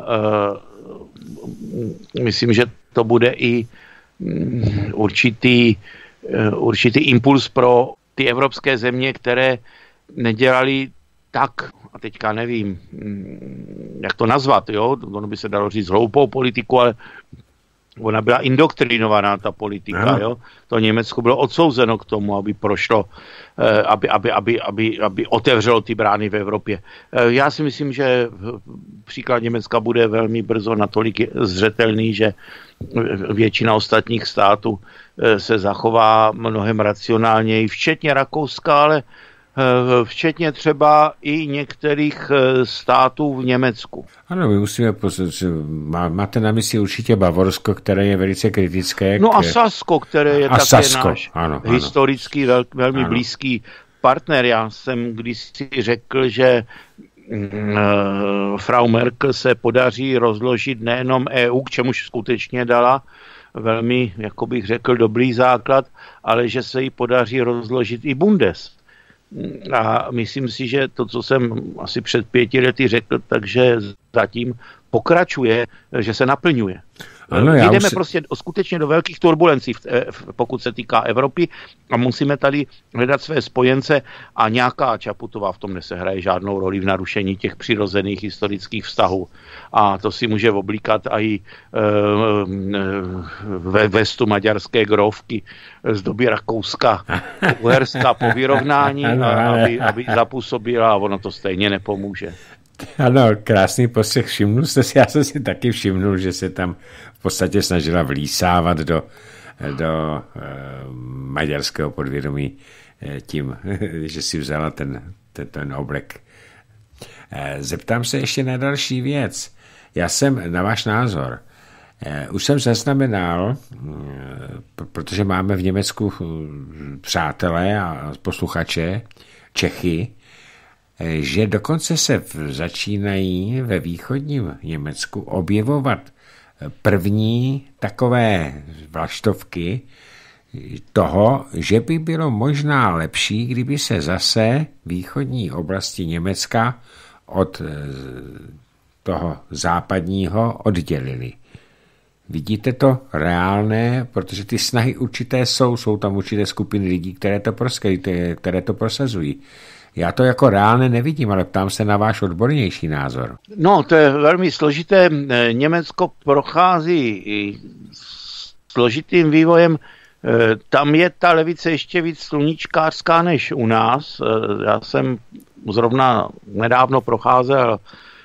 myslím, že to bude i určitý, určitý impuls pro ty evropské země, které nedělali tak, a teďka nevím, jak to nazvat, jo? Ono by se dalo říct hloupou politiku, ale ona byla indoktrinovaná, ta politika, no. jo. To Německo bylo odsouzeno k tomu, aby prošlo, aby, aby, aby, aby, aby otevřelo ty brány v Evropě. Já si myslím, že příklad Německa bude velmi brzo natolik zřetelný, že většina ostatních států se zachová mnohem racionálněji, včetně Rakouska, ale včetně třeba i některých států v Německu. Ano, my musíme, máte na mysli určitě Bavorsko, které je velice kritické. No a Sasko, které je také Sasko, náš ano, ano. historický, vel, velmi ano. blízký partner. Já jsem kdysi řekl, že uh, Frau Merkel se podaří rozložit nejenom E U, k čemuž skutečně dala velmi, jako bych řekl, dobrý základ, ale že se jí podaří rozložit i Bundes. A myslím si, že to, co jsem asi před pěti lety řekl, takže zatím pokračuje, že se naplňuje. Ano, jdeme už... prostě skutečně do velkých turbulencí, pokud se týká Evropy, a musíme tady hledat své spojence a nějaká Čaputová v tom nesehraje žádnou roli v narušení těch přirozených historických vztahů. A to si může oblíkat i ve vestu maďarské grófky z doby Rakouska, Uherska po vyrovnání, aby, aby zapůsobila, a ono to stejně nepomůže. Ano, krásný postřeh, všimnul jste si, já jsem si taky všimnul, že se tam v podstatě snažila vlísávat do, do uh, maďarského podvědomí uh, tím, že si vzala ten, ten, ten oblek. Uh, zeptám se ještě na další věc. Já jsem na váš názor. Uh, už jsem zaznamenal, uh, protože máme v Německu přátelé a posluchače, Čechy, že dokonce se začínají ve východním Německu objevovat první takové vlaštovky toho, že by bylo možná lepší, kdyby se zase východní oblasti Německa od toho západního oddělili. Vidíte to reálné, protože ty snahy určité jsou, jsou tam určité skupiny lidí, které to, proskají, které to prosazují. Já to jako reálně nevidím, ale ptám se na váš odbornější názor. No, to je velmi složité. Německo prochází i složitým vývojem. Tam je ta levice ještě víc sluníčkářská než u nás. Já jsem zrovna nedávno procházel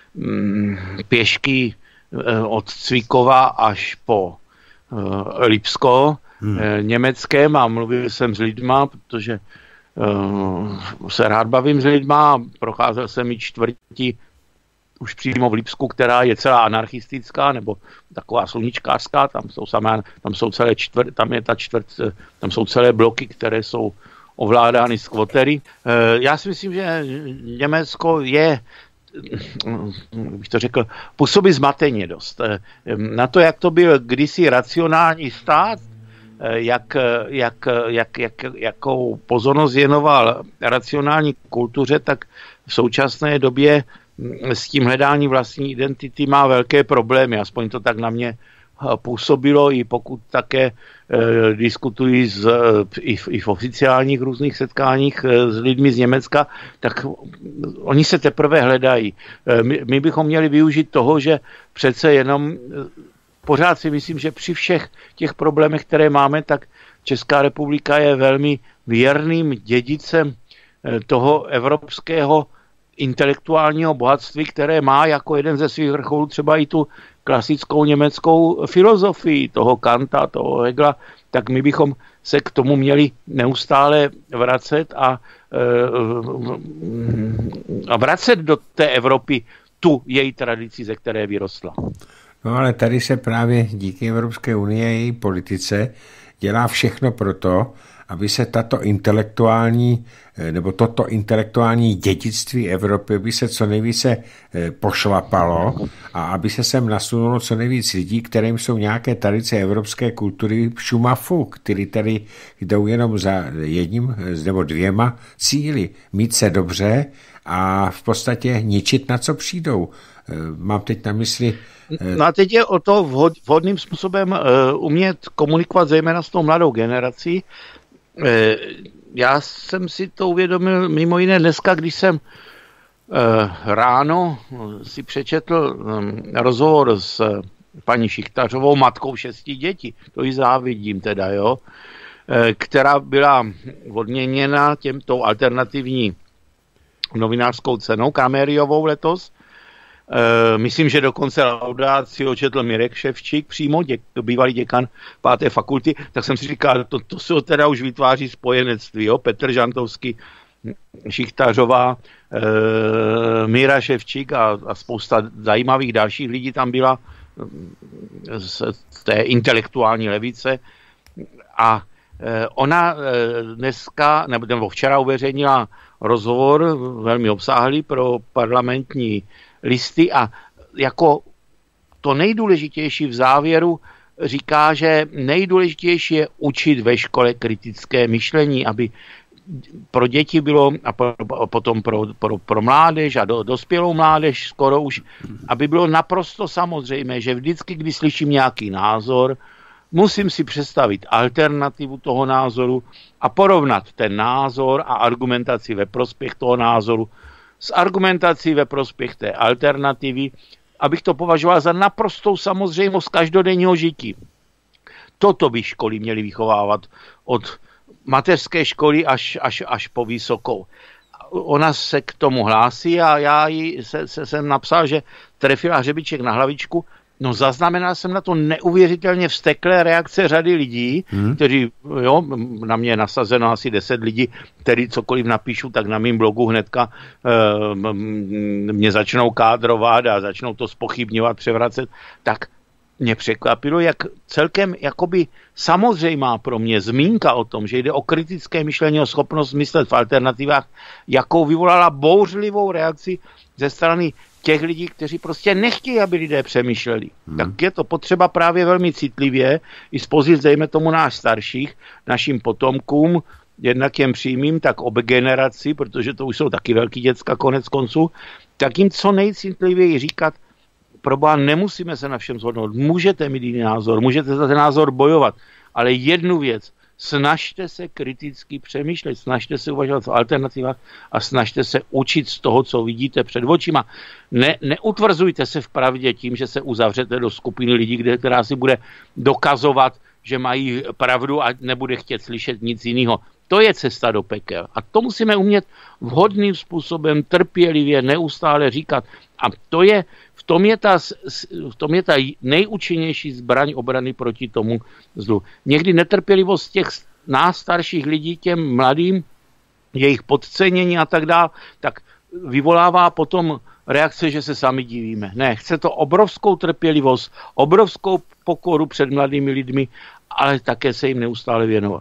pěšky od Cvikova až po Lipsko hmm. německém a mluvil jsem s lidma, protože se rád bavím s lidma, procházel jsem i čtvrtí už přímo v Lipsku, která je celá anarchistická, nebo taková sluníčkářská, tam jsou samé, tam jsou celé čtvrt, tam je ta čtvrt, tam jsou celé bloky, které jsou ovládány skvotery. Já si myslím, že Německo je, bych to řekl, působí zmateně dost. Na to, jak to byl kdysi racionální stát, Jak, jak, jak, jak, jakou pozornost věnoval racionální kultuře, tak v současné době s tím hledání vlastní identity má velké problémy. Aspoň to tak na mě působilo, i pokud také eh, diskutuji z, i, v, i v oficiálních různých setkáních eh, s lidmi z Německa, tak oni se teprve hledají. Eh, my, my bychom měli využít toho, že přece jenom pořád si myslím, že při všech těch problémech, které máme, tak Česká republika je velmi věrným dědicem toho evropského intelektuálního bohatství, které má jako jeden ze svých vrcholů třeba i tu klasickou německou filozofii toho Kanta, toho Hegela, tak my bychom se k tomu měli neustále vracet a, a vracet do té Evropy tu její tradici, ze které vyrostla. No ale tady se právě díky Evropské unii a její politice dělá všechno proto, aby se tato intelektuální, nebo toto intelektuální dědictví Evropy by se co nejvíce pošlapalo a aby se sem nasunulo co nejvíc lidí, kterým jsou nějaké tradice evropské kultury šumafu, který tady jdou jenom za jedním nebo dvěma cíli. Mít se dobře a v podstatě ničit, na co přijdou. Mám teď na mysli... No a teď je o to vhodným způsobem uh, umět komunikovat zejména s tou mladou generací. Uh, já jsem si to uvědomil mimo jiné dneska, když jsem uh, ráno si přečetl um, rozhovor s paní Šichtařovou, matkou šesti dětí, to jí závidím teda, jo, která byla odměněna těmto alternativní novinářskou cenou Kramériovou letos. E, myslím, že dokonce laudáci očetl Mirek Ševčík, přímo děk, bývalý děkan páté fakulty, tak jsem si říkal, to, to se teda už vytváří spojenectví, jo? Petr Žantovský, Šichtařová, e, Míra Ševčík a, a spousta zajímavých dalších lidí tam byla z té intelektuální levice a e, ona e, dneska, nebo, nebo včera uveřejnila rozhovor velmi obsáhlý pro parlamentní listy a jako to nejdůležitější v závěru říká, že nejdůležitější je učit ve škole kritické myšlení, aby pro děti bylo a potom pro, pro, pro mládež a do, dospělou mládež skoro už, aby bylo naprosto samozřejmé, že vždycky, když slyším nějaký názor, musím si představit alternativu toho názoru a porovnat ten názor a argumentaci ve prospěch toho názoru s argumentací ve prospěch té alternativy, abych to považoval za naprostou samozřejmost každodenního žití. Toto by školy měly vychovávat od mateřské školy až, až, až po vysokou. Ona se k tomu hlásí a já jí se, se, jsem napsal, že trefila hřebíček na hlavičku. No zaznamenal jsem na to neuvěřitelně vzteklé reakce řady lidí, hmm. kteří, jo, na mě je nasazeno asi deset lidí, kteří cokoliv napíšu, tak na mým blogu hnedka e, mě začnou kádrovat a začnou to zpochybňovat, převracet, tak mě překvapilo, jak celkem jakoby samozřejmá pro mě zmínka o tom, že jde o kritické myšlení, o schopnost myslet v alternativách, jakou vyvolala bouřlivou reakci ze strany těch lidí, kteří prostě nechtějí, aby lidé přemýšleli. Hmm. Tak je to potřeba právě velmi citlivě i z pozic, dejme tomu náš starších, našim potomkům, jednak jen přímým, tak ob generaci, protože to už jsou taky velký děcka konec konců, tak jim co nejcitlivěji říkat, proboha, nemusíme se na všem shodnout, můžete mít jiný názor, můžete za ten názor bojovat, ale jednu věc, snažte se kriticky přemýšlet, snažte se uvažovat v alternativách a snažte se učit z toho, co vidíte před očima. Ne, neutvrzujte se v pravdě tím, že se uzavřete do skupiny lidí, kde, která si bude dokazovat, že mají pravdu a nebude chtět slyšet nic jiného. To je cesta do pekel. A to musíme umět vhodným způsobem, trpělivě, neustále říkat. A to je, v tom je ta, v tom je ta nejúčinnější zbraň obrany proti tomu zlu. Někdy netrpělivost těch nás starších lidí, těm mladým, jejich podcenění a tak dále, tak vyvolává potom reakce, že se sami divíme. Ne, chce to obrovskou trpělivost, obrovskou pokoru před mladými lidmi, ale také se jim neustále věnovat.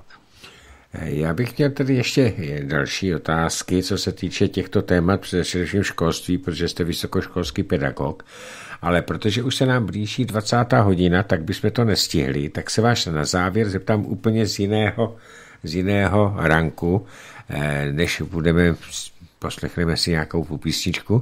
Já bych měl tady ještě další otázky, co se týče těchto témat, především školství, protože jste vysokoškolský pedagog, ale protože už se nám blíží dvacátá hodina, tak bychom to nestihli, tak se vás na závěr zeptám úplně z jiného, z jiného ranku, než budeme, poslechneme si nějakou písničku.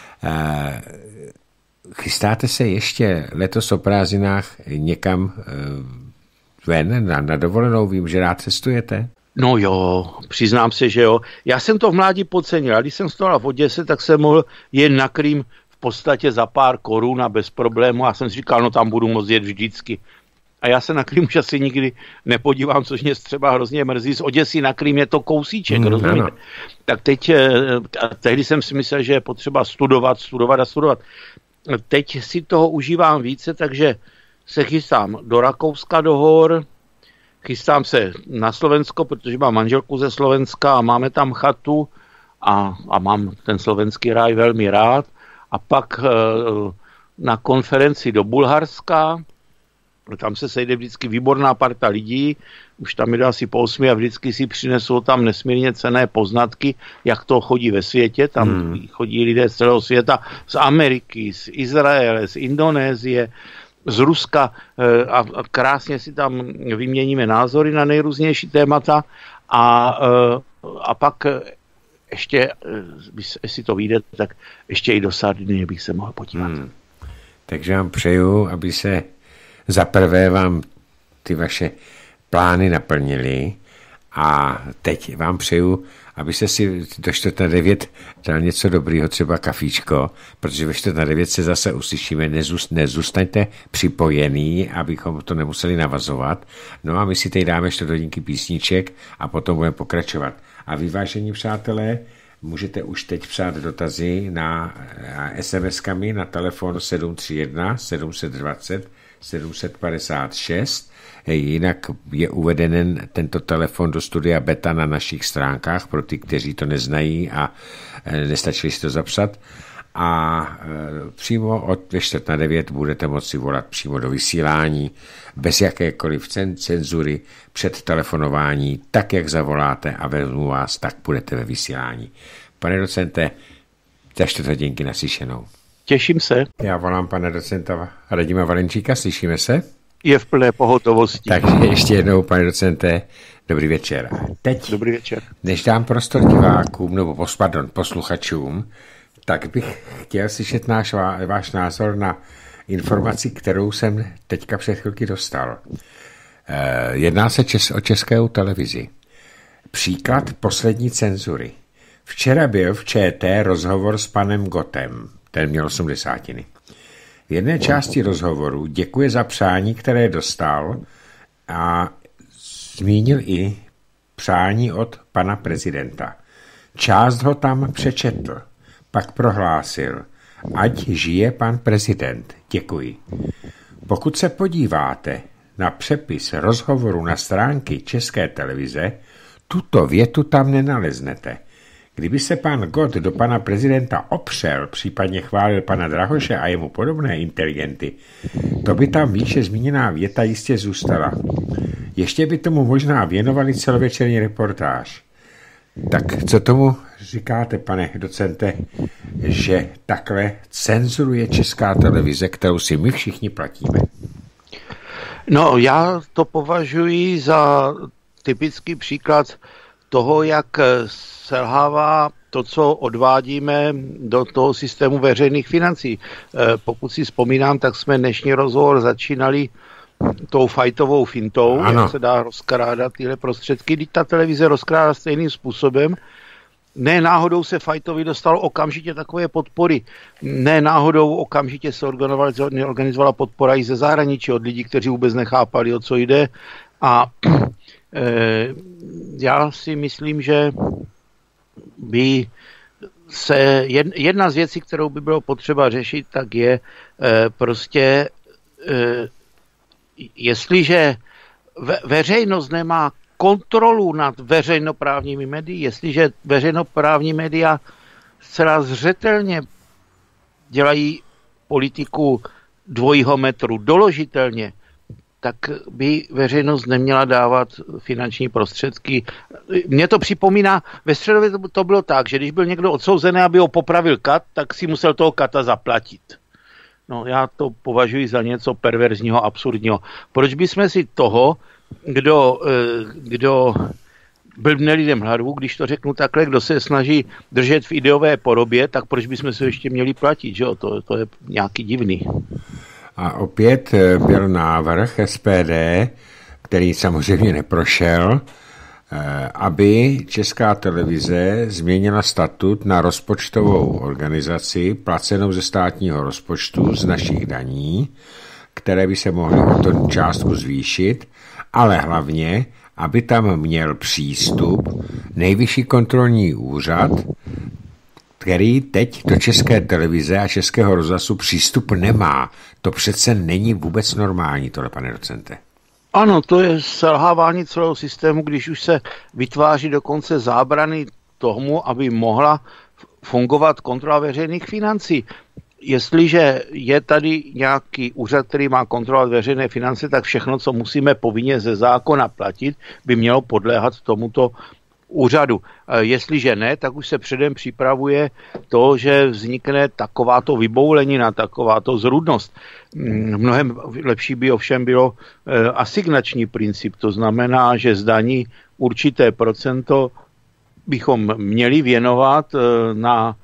Chystáte se ještě letos o prázdninách někam ven na, na dovolenou? Vím, že rád cestujete? No jo, přiznám se, že jo. Já jsem to v mládí podcenil. A když jsem stál v Oděse, tak jsem mohl jen na Krym v podstatě za pár korun a bez problému. A jsem si říkal, no tam budu moct jet vždycky. A já se na Krym už asi nikdy nepodívám, což mě třeba hrozně mrzí. Z Oděsy na Krym je to kousíček, mm, rozumíte? Ano. Tak teď, tehdy jsem si myslel, že je potřeba studovat, studovat a studovat. Teď si toho užívám více, takže se chystám do Rakouska, do hor, chystám se na Slovensko, protože mám manželku ze Slovenska a máme tam chatu a, a mám ten slovenský ráj velmi rád. A pak e, na konferenci do Bulharska, tam se sejde vždycky výborná parta lidí, už tam jde asi po osmi a vždycky si přinesou tam nesmírně cenné poznatky, jak to chodí ve světě, tam hmm. chodí lidé z celého světa, z Ameriky, z Izraele, z Indonésie, z Ruska a krásně si tam vyměníme názory na nejrůznější témata a, a pak ještě, jestli to vyjde, tak ještě i do Sardinie bych se mohl podívat. Hmm. Takže vám přeju, aby se zaprvé vám ty vaše plány naplnily A teď vám přeju, abyste si do čtvrt na devět dal něco dobrýho, třeba kafíčko, protože ve čtvrt na devět se zase uslyšíme, nezůst, nezůstaňte připojený, abychom to nemuseli navazovat. No a my si teď dáme ještě hodinky písniček a potom budeme pokračovat. A vy, vážení přátelé, můžete už teď psát dotazy na, na es em eskami na telefon sedm tři jedna sedm dva nula sedm pět šest. Jinak je uveden tento telefon do studia Beta na našich stránkách pro ty, kteří to neznají a nestačili si to zapsat. A e, přímo od ve čtvrt na devět budete moci volat přímo do vysílání, bez jakékoliv cenzury, před telefonování, tak jak zavoláte a vezmu vás, tak budete ve vysílání. Pane docente, za čtvrt hodinky naslyšenou. Těším se. Já volám pana docenta Radima Valenčíka, slyšíme se? Je v plné pohotovosti. Takže ještě jednou, pane docente, dobrý večer. Teď, dobrý večer. Než dám prostor divákům, nebo pardon, posluchačům, tak bych chtěl slyšet náš, váš názor na informaci, kterou jsem teďka před chvilky dostal. Jedná se čes, o Českou televizi. Příklad poslední cenzury. Včera byl v ČT rozhovor s panem Gottem, ten měl osmdesátiny. V jedné části rozhovoru děkuje za přání, které dostal, a zmínil i přání od pana prezidenta. Část ho tam přečetl, pak prohlásil, ať žije pan prezident. Děkuji. Pokud se podíváte na přepis rozhovoru na stránky České televize, tuto větu tam nenaleznete. Kdyby se pan Gott do pana prezidenta opřel, případně chválil pana Drahoše a jemu podobné inteligenty, to by tam výše zmíněná věta jistě zůstala. Ještě by tomu možná věnovali celovečerní reportáž. Tak co tomu říkáte, pane docente, že takhle cenzuruje Česká televize, kterou si my všichni platíme? No, já to považuji za typický příklad toho, jak selhává to, co odvádíme do toho systému veřejných financí. Pokud si vzpomínám, tak jsme dnešní rozhovor začínali tou fajtovou fintou, ano. Jak se dá rozkrádat tyhle prostředky. Když ta televize rozkrádá stejným způsobem, ne náhodou se fajtovi dostalo okamžitě takové podpory. Ne náhodou okamžitě se organizovala podpora i ze zahraničí od lidí, kteří vůbec nechápali, o co jde. A e, já si myslím, že by se jedna z věcí, kterou by bylo potřeba řešit, tak je e, prostě e, jestliže ve, veřejnost nemá kontrolu nad veřejnoprávními médii, jestliže veřejnoprávní média zcela zřetelně dělají politiku dvojího metru doložitelně, tak by veřejnost neměla dávat finanční prostředky. Mně to připomíná, ve Středově to bylo tak, že když byl někdo odsouzený, aby ho popravil kat, tak si musel toho kata zaplatit. No, já to považuji za něco perverzního, absurdního. Proč bychom si toho, kdo, kdo blbne lidem hlavu, když to řeknu takhle, kdo se snaží držet v ideové podobě, tak proč bychom se ještě měli platit, že jo? To, to je nějaký divný. A opět byl návrh S P D, který samozřejmě neprošel, aby Česká televize změnila statut na rozpočtovou organizaci placenou ze státního rozpočtu z našich daní, které by se mohly o tu částku zvýšit, ale hlavně, aby tam měl přístup Nejvyšší kontrolní úřad, který teď do České televize a Českého rozhlasu přístup nemá. To přece není vůbec normální, tohle, pane docente. Ano, to je selhávání celého systému, když už se vytváří dokonce zábrany tomu, aby mohla fungovat kontrola veřejných financí. Jestliže je tady nějaký úřad, který má kontrolovat veřejné finance, tak všechno, co musíme povinně ze zákona platit, by mělo podléhat tomuto úřadu. Jestliže ne, tak už se předem připravuje to, že vznikne takováto vyboulenina, takováto zrůdnost. Mnohem lepší by ovšem bylo asignační princip, to znamená, že zdaní určité procento bychom měli věnovat na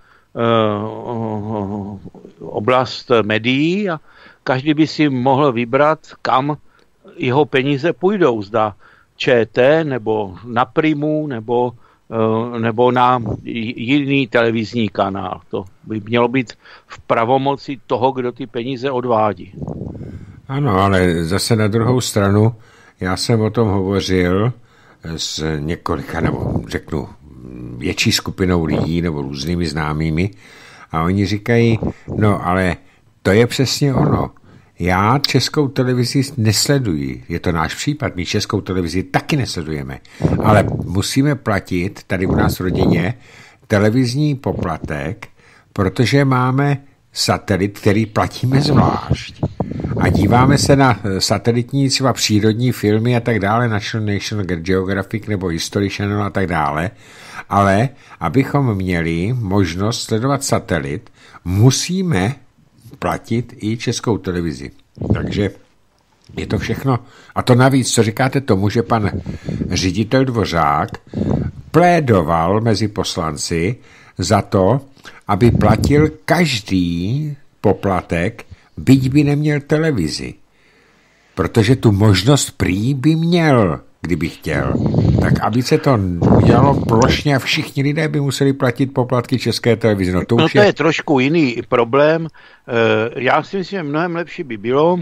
oblast médií a každý by si mohl vybrat, kam jeho peníze půjdou. Zda ČT nebo na Primu nebo, nebo na jiný televizní kanál. To by mělo být v pravomoci toho, kdo ty peníze odvádí. Ano, ale zase na druhou stranu, já jsem o tom hovořil s několika, nebo řeknu, větší skupinou lidí nebo různými známými a oni říkají, no ale to je přesně ono. Já českou televizi nesleduji, je to náš případ, my českou televizi taky nesledujeme, ale musíme platit tady u nás v rodině televizní poplatek, protože máme satelit, který platíme zvlášť. A díváme se na satelitní třeba přírodní filmy a tak dále, National Geographic nebo History Channel a tak dále, ale abychom měli možnost sledovat satelit, musíme platit i českou televizi. Takže je to všechno. A to navíc, co říkáte tomu, že pan ředitel Dvořák plédoval mezi poslanci za to, aby platil každý poplatek, byť by neměl televizi. Protože tu možnost prý by měl, kdyby chtěl. Tak aby se to udělalo plošně a všichni lidé by museli platit poplatky české televize. No to, no už to je... je trošku jiný problém. Já si myslím, že mnohem lepší by bylo,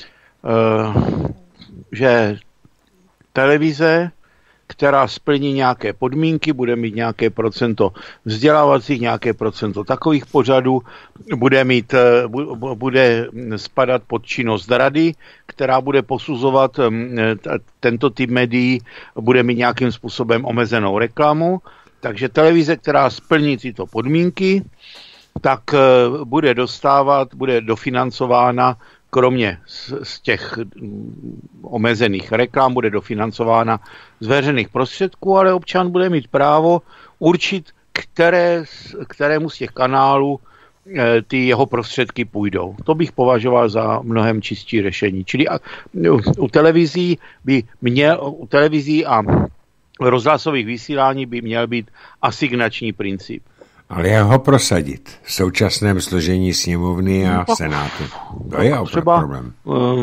že televize, která splní nějaké podmínky, bude mít nějaké procento vzdělávacích, nějaké procento takových pořadů, bude mít, bude spadat pod činnost rady, která bude posuzovat tento typ médií, bude mít nějakým způsobem omezenou reklamu. Takže televize, která splní tyto podmínky, tak bude dostávat, bude dofinancována kromě z, z těch omezených reklam, bude dofinancována z veřejných prostředků, ale občan bude mít právo určit, které, kterému z těch kanálů e, ty jeho prostředky půjdou. To bych považoval za mnohem čistší řešení. Čili a, u, u televizí by měl, u televizí a rozhlasových vysílání by měl být asignační princip. Ale jak ho prosadit v současném složení sněmovny a no, senátu? To je třeba problém.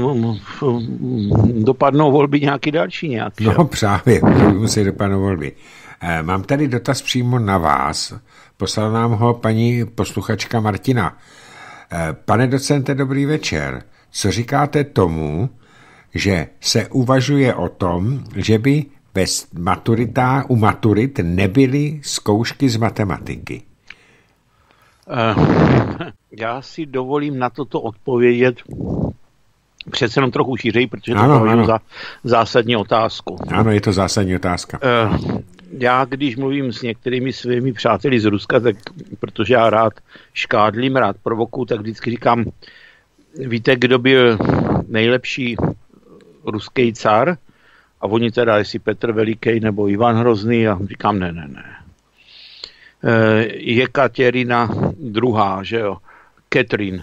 Dopadnou volby nějaký další nějak. No právě, musí dopadnout volby. Mám tady dotaz přímo na vás. Poslal nám ho paní posluchačka Martina. Pane docente, dobrý večer. Co říkáte tomu, že se uvažuje o tom, že by bez maturita, u maturit nebyly zkoušky z matematiky? Já si dovolím na toto odpovědět přece jenom trochu šířej, protože to ano, je za zásadní otázku. Ano, je to zásadní otázka. Já, když mluvím s některými svými přáteli z Ruska, tak protože já rád škádlím, rád provokuju, tak vždycky říkám, víte, kdo byl nejlepší ruský car? A oni teda, jestli Petr Veliký nebo Ivan Hrozný, a říkám, ne, ne, ne. Jekaterina druhá, že jo, Catherine.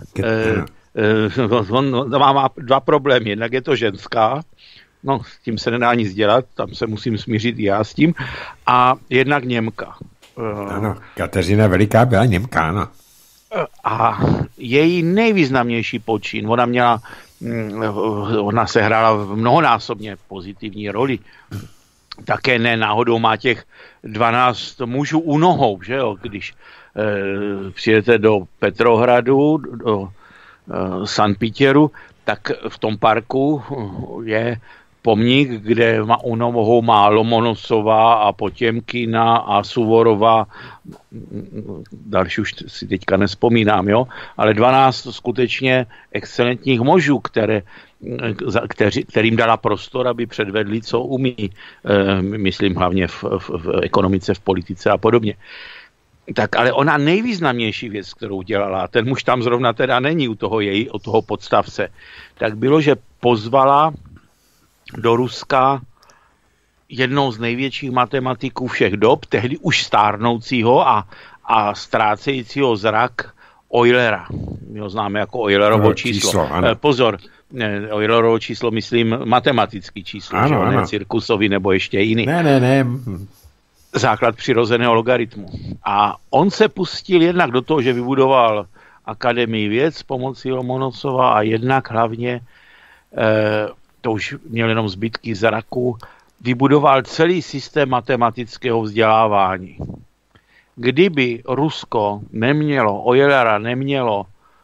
On má dva problémy. Jednak je to ženská, no s tím se nedá nic dělat, tam se musím smířit i já s tím, a jednak Němka. Ano, Kateřina Veliká byla Němka, ano. A její nejvýznamnější počin, ona měla, ona se hrála v mnohonásobně pozitivní roli. Také ne náhodou má těch dvanáct mužů u nohou, že jo, když e, přijete do Petrohradu, do e, Sankt Pítěru, tak v tom parku je pomník, kde má u nohou má Lomonosová a Potěmkina a Suvorová, další už si teďka nespomínám, jo, ale dvanáct skutečně excelentních mužů, které Kteři, kterým dala prostor, aby předvedli, co umí. E, myslím hlavně v, v, v ekonomice, v politice a podobně. Tak ale ona nejvýznamnější věc, kterou dělala, ten muž tam zrovna teda není u toho její, u toho podstavce, tak bylo, že pozvala do Ruska jednou z největších matematiků všech dob, tehdy už stárnoucího a, a ztrácejícího zrak Eulera. My ho známe jako Eulerovo číslo. číslo Pozor, Eulerovo číslo, myslím, matematický číslo, ano, že ano. Ne cirkusový nebo ještě jiný. Ne, ne, ne. Základ přirozeného logaritmu. A on se pustil jednak do toho, že vybudoval Akademii věd s pomocí Lomonosova a jednak hlavně, eh, to už měl jenom zbytky zraku, vybudoval celý systém matematického vzdělávání. Kdyby Rusko nemělo, Eulerera nemělo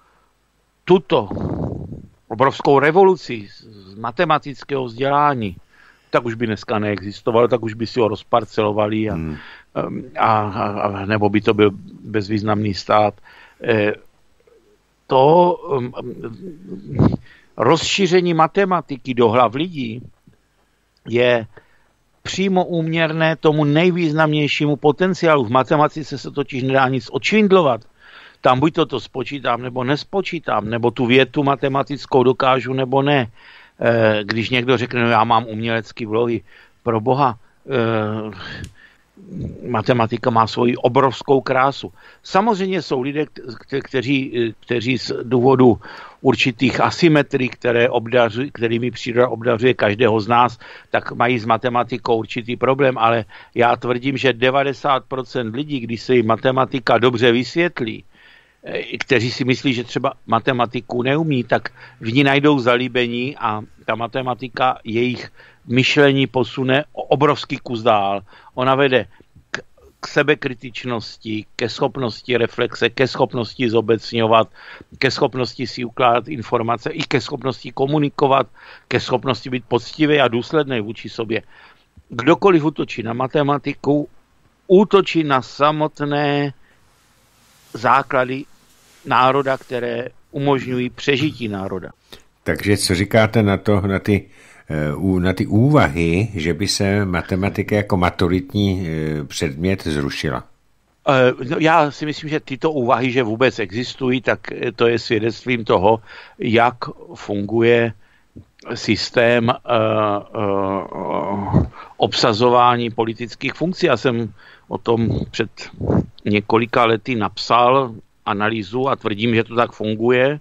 tuto obrovskou revoluci z matematického vzdělání, tak už by dneska neexistovalo, tak už by si ho rozparcelovali a, hmm. a, a, a nebo by to byl bezvýznamný stát. E, to um, rozšíření matematiky do hlav lidí je přímo úměrné tomu nejvýznamnějšímu potenciálu. V matematice se totiž nedá nic odšvindlovat. Tam buď to, to spočítám, nebo nespočítám, nebo tu větu matematickou dokážu, nebo ne. E, když někdo řekne, no já mám umělecké vlohy, pro boha, e, matematika má svoji obrovskou krásu. Samozřejmě jsou lidé, kteří, kteří z důvodu určitých asymetrií, které obdařují, kterými příroda obdařuje každého z nás, tak mají s matematikou určitý problém, ale já tvrdím, že devadesát procent lidí, když se jim matematika dobře vysvětlí, kteří si myslí, že třeba matematiku neumí, tak v ní najdou zalíbení a ta matematika jejich myšlení posune obrovský kus dál. Ona vede k, k sebekritičnosti, ke schopnosti reflexe, ke schopnosti zobecňovat, ke schopnosti si ukládat informace i ke schopnosti komunikovat, ke schopnosti být poctivý a důsledný vůči sobě. Kdokoliv útočí na matematiku, útočí na samotné základy národa, které umožňují přežití národa. Takže co říkáte na to, na ty, na ty úvahy, že by se matematika jako maturitní předmět zrušila? Já si myslím, že tyto úvahy, že vůbec existují, tak to je svědectvím toho, jak funguje systém uh, uh, obsazování politických funkcí. Já jsem o tom před několika lety napsal analýzu a tvrdím, že to tak funguje,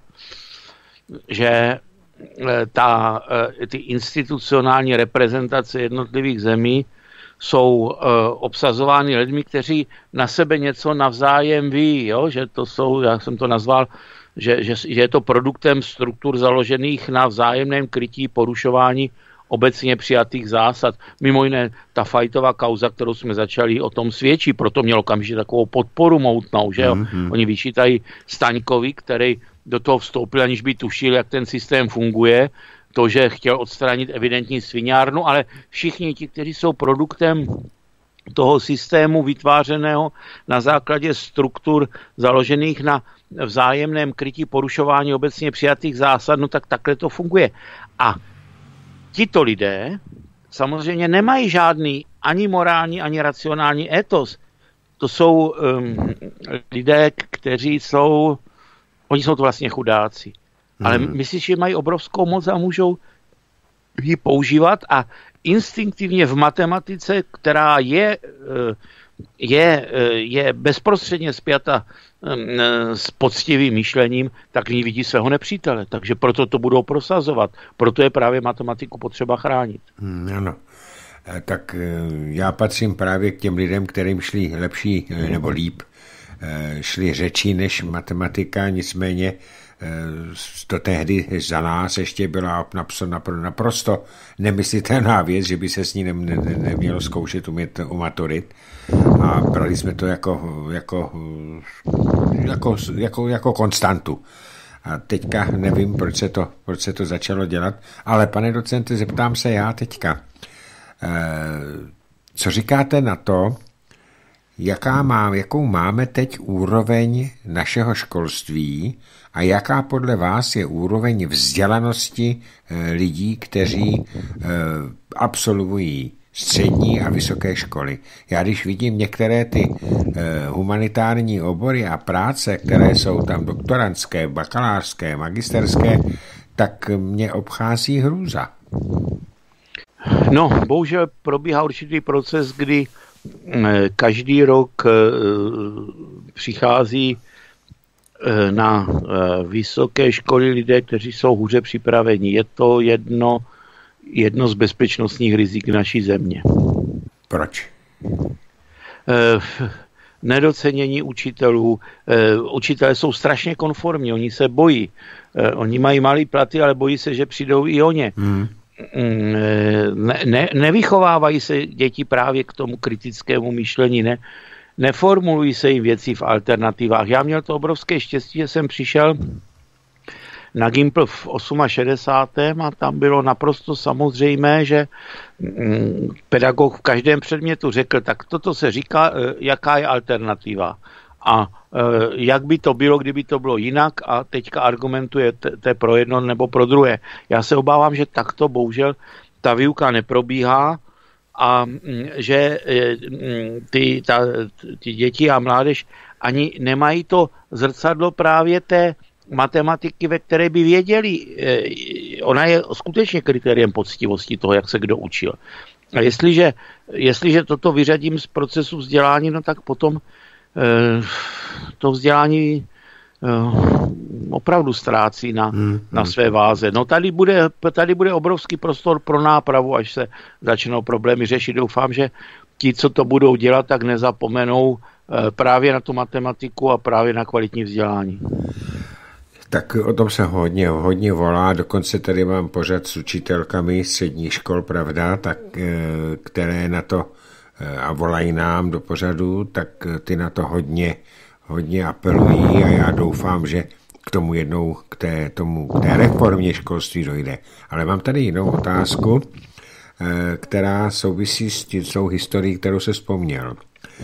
že ta, ty institucionální reprezentace jednotlivých zemí jsou uh, obsazovány lidmi, kteří na sebe něco navzájem ví, jo? Že to jsou, já jsem to nazval, že, že, že je to produktem struktur založených na vzájemném krytí porušování obecně přijatých zásad. Mimo jiné, ta Fajtová kauza, kterou jsme začali, o tom svědčí, proto mělo okamžitě takovou podporu moutnou, že jo? Mm-hmm. Oni vyčítají Staňkovi, který do toho vstoupil, aniž by tušil, jak ten systém funguje, to, že chtěl odstranit evidentní sviňárnu, ale všichni ti, kteří jsou produktem toho systému vytvářeného na základě struktur založených na vzájemném krytí porušování obecně přijatých zásad, no tak takhle to funguje. A tito lidé samozřejmě nemají žádný ani morální, ani racionální etos. To jsou um, lidé, kteří jsou, oni jsou to vlastně chudáci. Hmm. Ale myslím, že mají obrovskou moc a můžou ji používat a instinktivně v matematice, která je, je, je bezprostředně spjata s poctivým myšlením, tak v ní vidí svého nepřítele. Takže proto to budou prosazovat. Proto je právě matematiku potřeba chránit. Hmm, ano. Tak já patřím právě k těm lidem, kterým šli lepší nebo líp, šli řečí než matematika, nicméně to tehdy za nás ještě byla naprosto nemyslitelná věc, že by se s ní ne, ne, nemělo zkoušet umět u maturit. A brali jsme to jako, jako, jako, jako, jako konstantu. A teďka nevím, proč se, to, proč se to začalo dělat, ale pane docente, zeptám se já teďka. Co říkáte na to, jaká má, jakou máme teď úroveň našeho školství a jaká podle vás je úroveň vzdělanosti lidí, kteří absolvují střední a vysoké školy. Já když vidím některé ty humanitární obory a práce, které jsou tam doktorantské, bakalářské, magisterské, tak mě obchází hrůza. No, bohužel probíhá určitý proces, kdy každý rok přichází na vysoké školy lidé, kteří jsou hůře připraveni. Je to jedno, jedno z bezpečnostních rizik naší země. Proč? Nedocenění učitelů. Učitelé jsou strašně konformní, oni se bojí. Oni mají malý platy, ale bojí se, že přijdou i o ně. Hmm. ne, ne, nevychovávají se děti právě k tomu kritickému myšlení, ne, neformulují se jim věci v alternativách. Já měl to obrovské štěstí, že jsem přišel na Gimpl v šedesátém osmém a tam bylo naprosto samozřejmé, že pedagog v každém předmětu řekl, tak toto se říká, jaká je alternativa. A jak by to bylo, kdyby to bylo jinak a teďka argumentuje to pro jedno nebo pro druhé. Já se obávám, že takto bohužel ta výuka neprobíhá a že ty, ta, ty děti a mládež ani nemají to zrcadlo právě té matematiky, ve které by věděli. Ona je skutečně kritériem poctivosti toho, jak se kdo učil. A jestliže, jestliže toto vyřadím z procesu vzdělání, no tak potom to vzdělání opravdu ztrácí na, hmm, na své váze. No tady bude, tady bude obrovský prostor pro nápravu, až se začnou problémy řešit. Doufám, že ti, co to budou dělat, tak nezapomenou právě na tu matematiku a právě na kvalitní vzdělání. Tak o tom se hodně, hodně volá, dokonce tady mám pořad s učitelkami středních škol, pravda, tak, které na to a volají nám do pořadu, tak ty na to hodně, hodně apelují a já doufám, že k tomu jednou, k té, tomu, k té reformě školství dojde. Ale mám tady jinou otázku, která souvisí s tou historií, kterou se vzpomněl.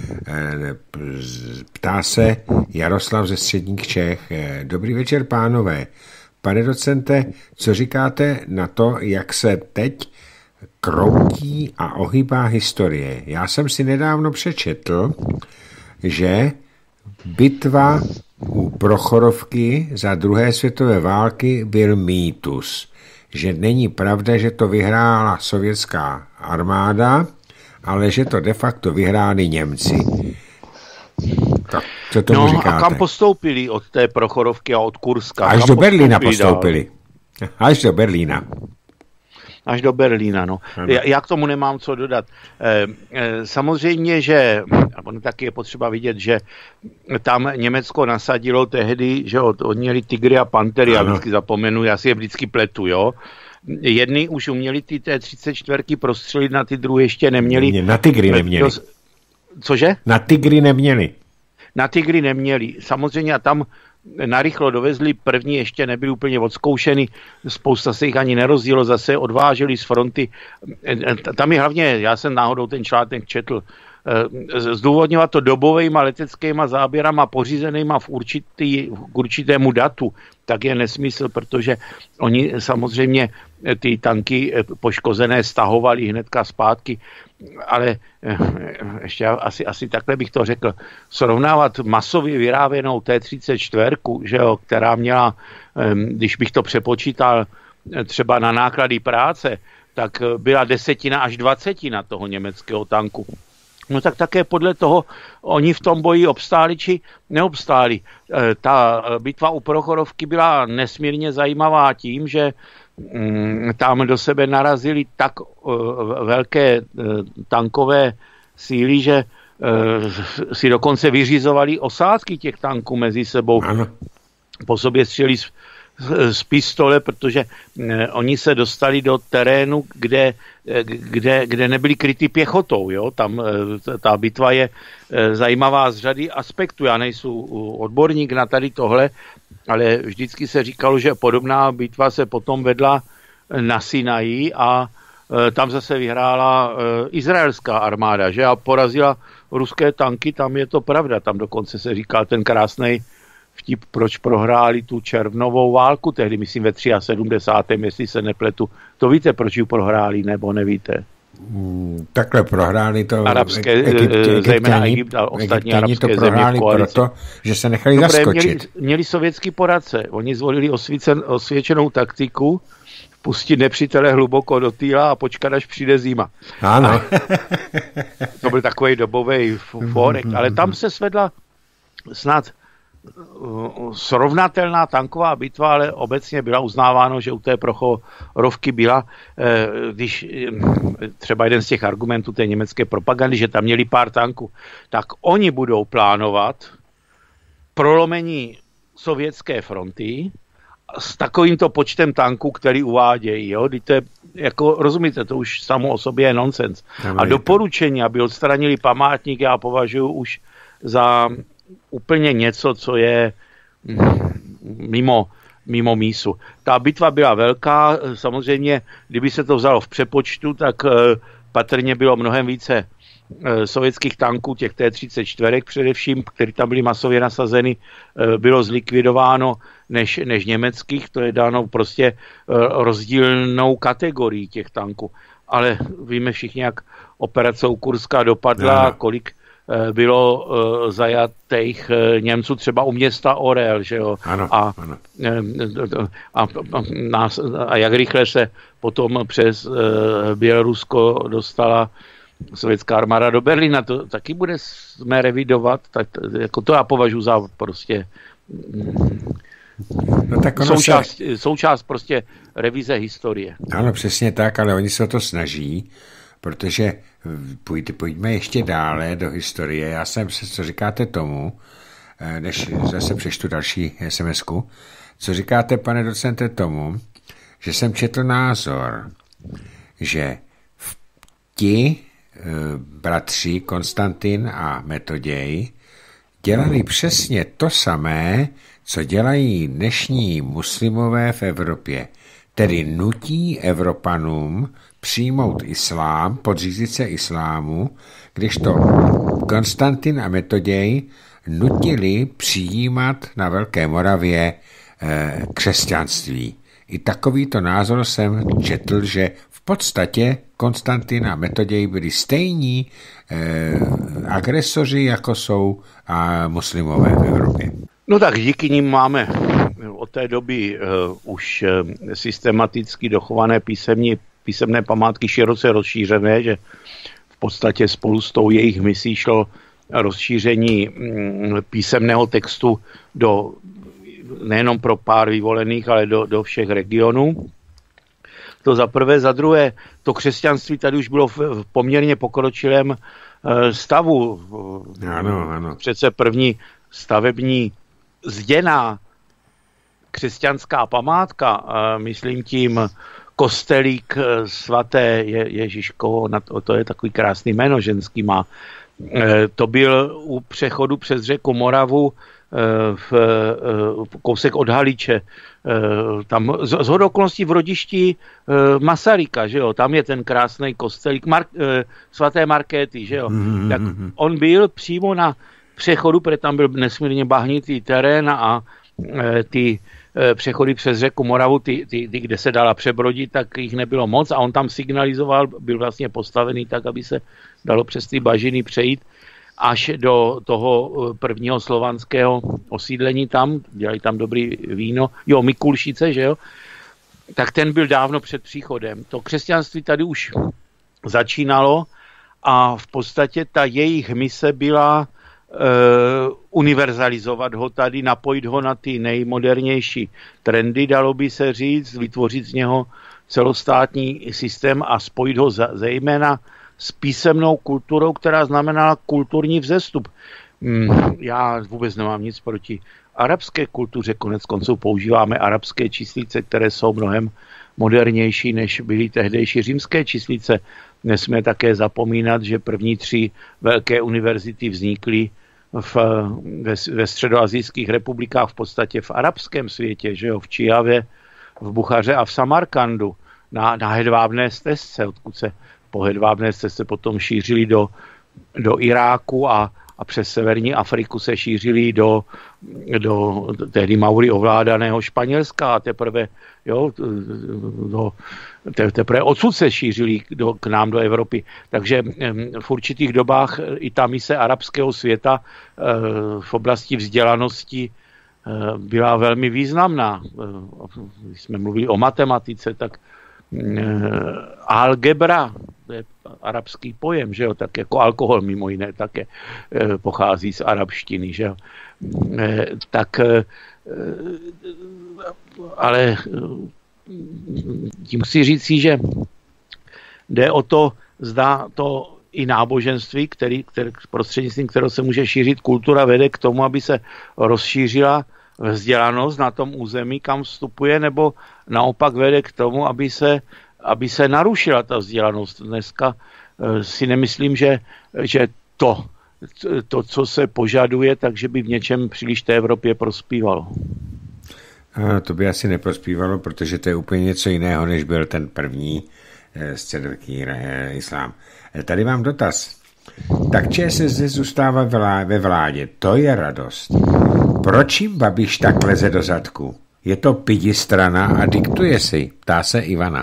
Ptá se Jaroslav ze středních Čech. Dobrý večer, pánové. Pane docente, co říkáte na to, jak se teď kroutí a ohýbá historie? Já jsem si nedávno přečetl, že bitva u Prochorovky za druhé světové války byl mýtus. Že není pravda, že to vyhrála sovětská armáda, ale že to de facto vyhráli Němci. Tak, co tomu no, říkáte? A kam postoupili od té Prochorovky a od Kurska? Až do Berlína postoupili. Dál? Až do Berlína. Až do Berlína, no. Já, já k tomu nemám co dodat. E, e, samozřejmě, že ono taky je potřeba vidět, že tam Německo nasadilo tehdy, že od, odněli tygry a pantery, já vždycky zapomenu, já si je vždycky pletu, jo. Jedni už uměli ty té třicet čtyřky prostřelit, na ty druhé ještě neměli. Na tygry neměli. Cože? Na tygry neměli. Na tygry neměli. Samozřejmě a tam narychlo dovezli, první ještě nebyli úplně odzkoušeny, spousta se jich ani nerozdělo, zase odváželi z fronty. Tam je hlavně, já jsem náhodou ten článek četl, zdůvodňovat to dobovejma leteckýma záběrama pořízenýma v určitý, k určitému datu, tak je nesmysl, protože oni samozřejmě ty tanky poškozené stahovali hnedka zpátky, ale ještě asi, asi takhle bych to řekl, srovnávat masově vyráběnou T třicet čtyři, že jo, která měla, když bych to přepočítal třeba na náklady práce, tak byla desetina až dvacetina toho německého tanku. No tak také podle toho oni v tom boji obstáli či neobstáli. Ta bitva u Prochorovky byla nesmírně zajímavá tím, že tam do sebe narazili tak velké tankové síly, že si dokonce vyřizovali osádky těch tanků mezi sebou. Ano. Po sobě střeli z, z pistole, protože oni se dostali do terénu, kde, kde, kde nebyli kryty pěchotou. Jo? Tam ta bitva je zajímavá z řady aspektů. Já nejsem odborník na tady tohle, ale vždycky se říkalo, že podobná bitva se potom vedla na Sinaji a tam zase vyhrála izraelská armáda, že a porazila ruské tanky, tam je to pravda. Tam dokonce se říkal ten krásný vtip, proč prohráli tu červnovou válku, tehdy myslím ve sedmdesátém třetím jestli se nepletu. To víte, proč ji prohráli, nebo nevíte? Takhle prohráli to arabské, Egyptě, zejména Egypt a ostatní arabské to země v koalici. Proto, že se nechali Dobre, zaskočit. Měli, měli sovětský poradce. Oni zvolili osvícen, osvědčenou taktiku, pustit nepřítele hluboko do týla a počkat, až přijde zima. Ano. A to byl takový dobový forek, ale tam se svedla snad srovnatelná tanková bitva, ale obecně byla uznáváno, že u té Prochorovky byla, když třeba jeden z těch argumentů té německé propagandy, že tam měli pár tanků, tak oni budou plánovat prolomení sovětské fronty s takovýmto počtem tanků, který uvádějí. Jo? To je, jako, rozumíte, to už samo o sobě je nonsens. A doporučení, aby odstranili památník, já považuji už za úplně něco, co je mimo, mimo mísu. Ta bitva byla velká, samozřejmě, kdyby se to vzalo v přepočtu, tak patrně bylo mnohem více sovětských tanků, těch T třicet čtyři především, které tam byly masově nasazeny, bylo zlikvidováno než, než německých. To je dáno prostě rozdílnou kategorií těch tanků. Ale víme všichni, jak operace Kurská dopadla, no. kolik bylo zajatých Němců třeba u města Orel, že jo? Ano, a, ano. A, a, a jak rychle se potom přes Bělorusko dostala sovětská armáda do Berlína, to taky bude jsme revidovat, tak jako to já považuji za prostě no, tak součást, se... součást prostě revize historie. Ano, přesně tak, ale oni se o to snaží, protože pojď, pojďme ještě dále do historie. Já jsem se, co říkáte tomu, než zase přečtu další es em esku, co říkáte, pane docente, tomu, že jsem četl názor, že ti bratři Konstantin a Metoděj dělali přesně to samé, co dělají dnešní muslimové v Evropě. Tedy nutí Evropanům přijmout islám, podřízit se islámu, kdežto Konstantin a Metoděj nutili přijímat na Velké Moravě eh, křesťanství. I takovýto názor jsem četl, že v podstatě Konstantin a Metoděj byli stejní eh, agresoři, jako jsou a muslimové v Evropě. No tak díky nim máme od té doby uh, už uh, systematicky dochované písemní, písemné památky široce rozšířené, že v podstatě spolu s tou jejich misí šlo rozšíření um, písemného textu do nejenom pro pár vyvolených, ale do, do všech regionů. To za prvé. Za druhé, to křesťanství tady už bylo v, v poměrně pokročilém uh, stavu. Ano, ano. Přece první stavební zděná křesťanská památka, myslím tím kostelík svaté Je, Ježiškovo, to je takový krásný jméno, ženský má. To byl u přechodu přes řeku Moravu v kousek od Haliče. Tam z shodou okolností v rodišti Masaryka, že jo, tam je ten krásný kostelík Mark, svaté Markéty, že jo. Mm-hmm. Tak on byl přímo na přechodu, protože tam byl nesmírně bahnitý terén a e, ty e, přechody přes řeku Moravu, ty, ty, ty, kde se dala přebrodit, tak jich nebylo moc a on tam signalizoval, byl vlastně postavený tak, aby se dalo přes ty bažiny přejít až do toho prvního slovanského osídlení tam, dělali tam dobrý víno, jo, Mikulšice, že jo, tak ten byl dávno před příchodem. To křesťanství tady už začínalo a v podstatě ta jejich mise byla Uh, univerzalizovat ho tady, napojit ho na ty nejmodernější trendy, dalo by se říct, vytvořit z něho celostátní systém a spojit ho za, zejména s písemnou kulturou, která znamenala kulturní vzestup. Hmm, já vůbec nemám nic proti arabské kultuře, konec konců používáme arabské číslice, které jsou mnohem modernější, než byly tehdejší římské číslice. Nesmíme také zapomínat, že první tři velké univerzity vznikly v, ve, ve středoasijských republikách v podstatě v arabském světě, že jo, v Čijavě, v Buchaře a v Samarkandu na, na hedvábné stezce, odkud se po hedvábné stezce potom šířili do, do Iráku a, a přes severní Afriku se šířili do, do tehdy Maury ovládaného Španělska a teprve, jo, do, te, teprve odsud se šířili do, k nám do Evropy. Takže v určitých dobách i ta mise arabského světa v oblasti vzdělanosti byla velmi významná. Když jsme mluvili o matematice, tak algebra, to je arabský pojem, že jo, tak jako alkohol mimo jiné také pochází z arabštiny, že jo. Tak ale tím chci říct, že jde o to, zda to i náboženství, který, který, prostřednictvím kterého se může šířit kultura, vede k tomu, aby se rozšířila vzdělanost na tom území, kam vstupuje, nebo naopak vede k tomu, aby se, aby se narušila ta vzdělanost. Dneska si nemyslím, že, že to, to, co se požaduje, takže by v něčem příliš té Evropě prospívalo. A to by asi neprospívalo, protože to je úplně něco jiného, než byl ten první středověký islám. Tady mám dotaz. Tak ČSSD zůstává ve vládě, to je radost. Proč jim Babiš tak leze do zadku? Je to pidi strana a diktuje si, ptá se Ivana.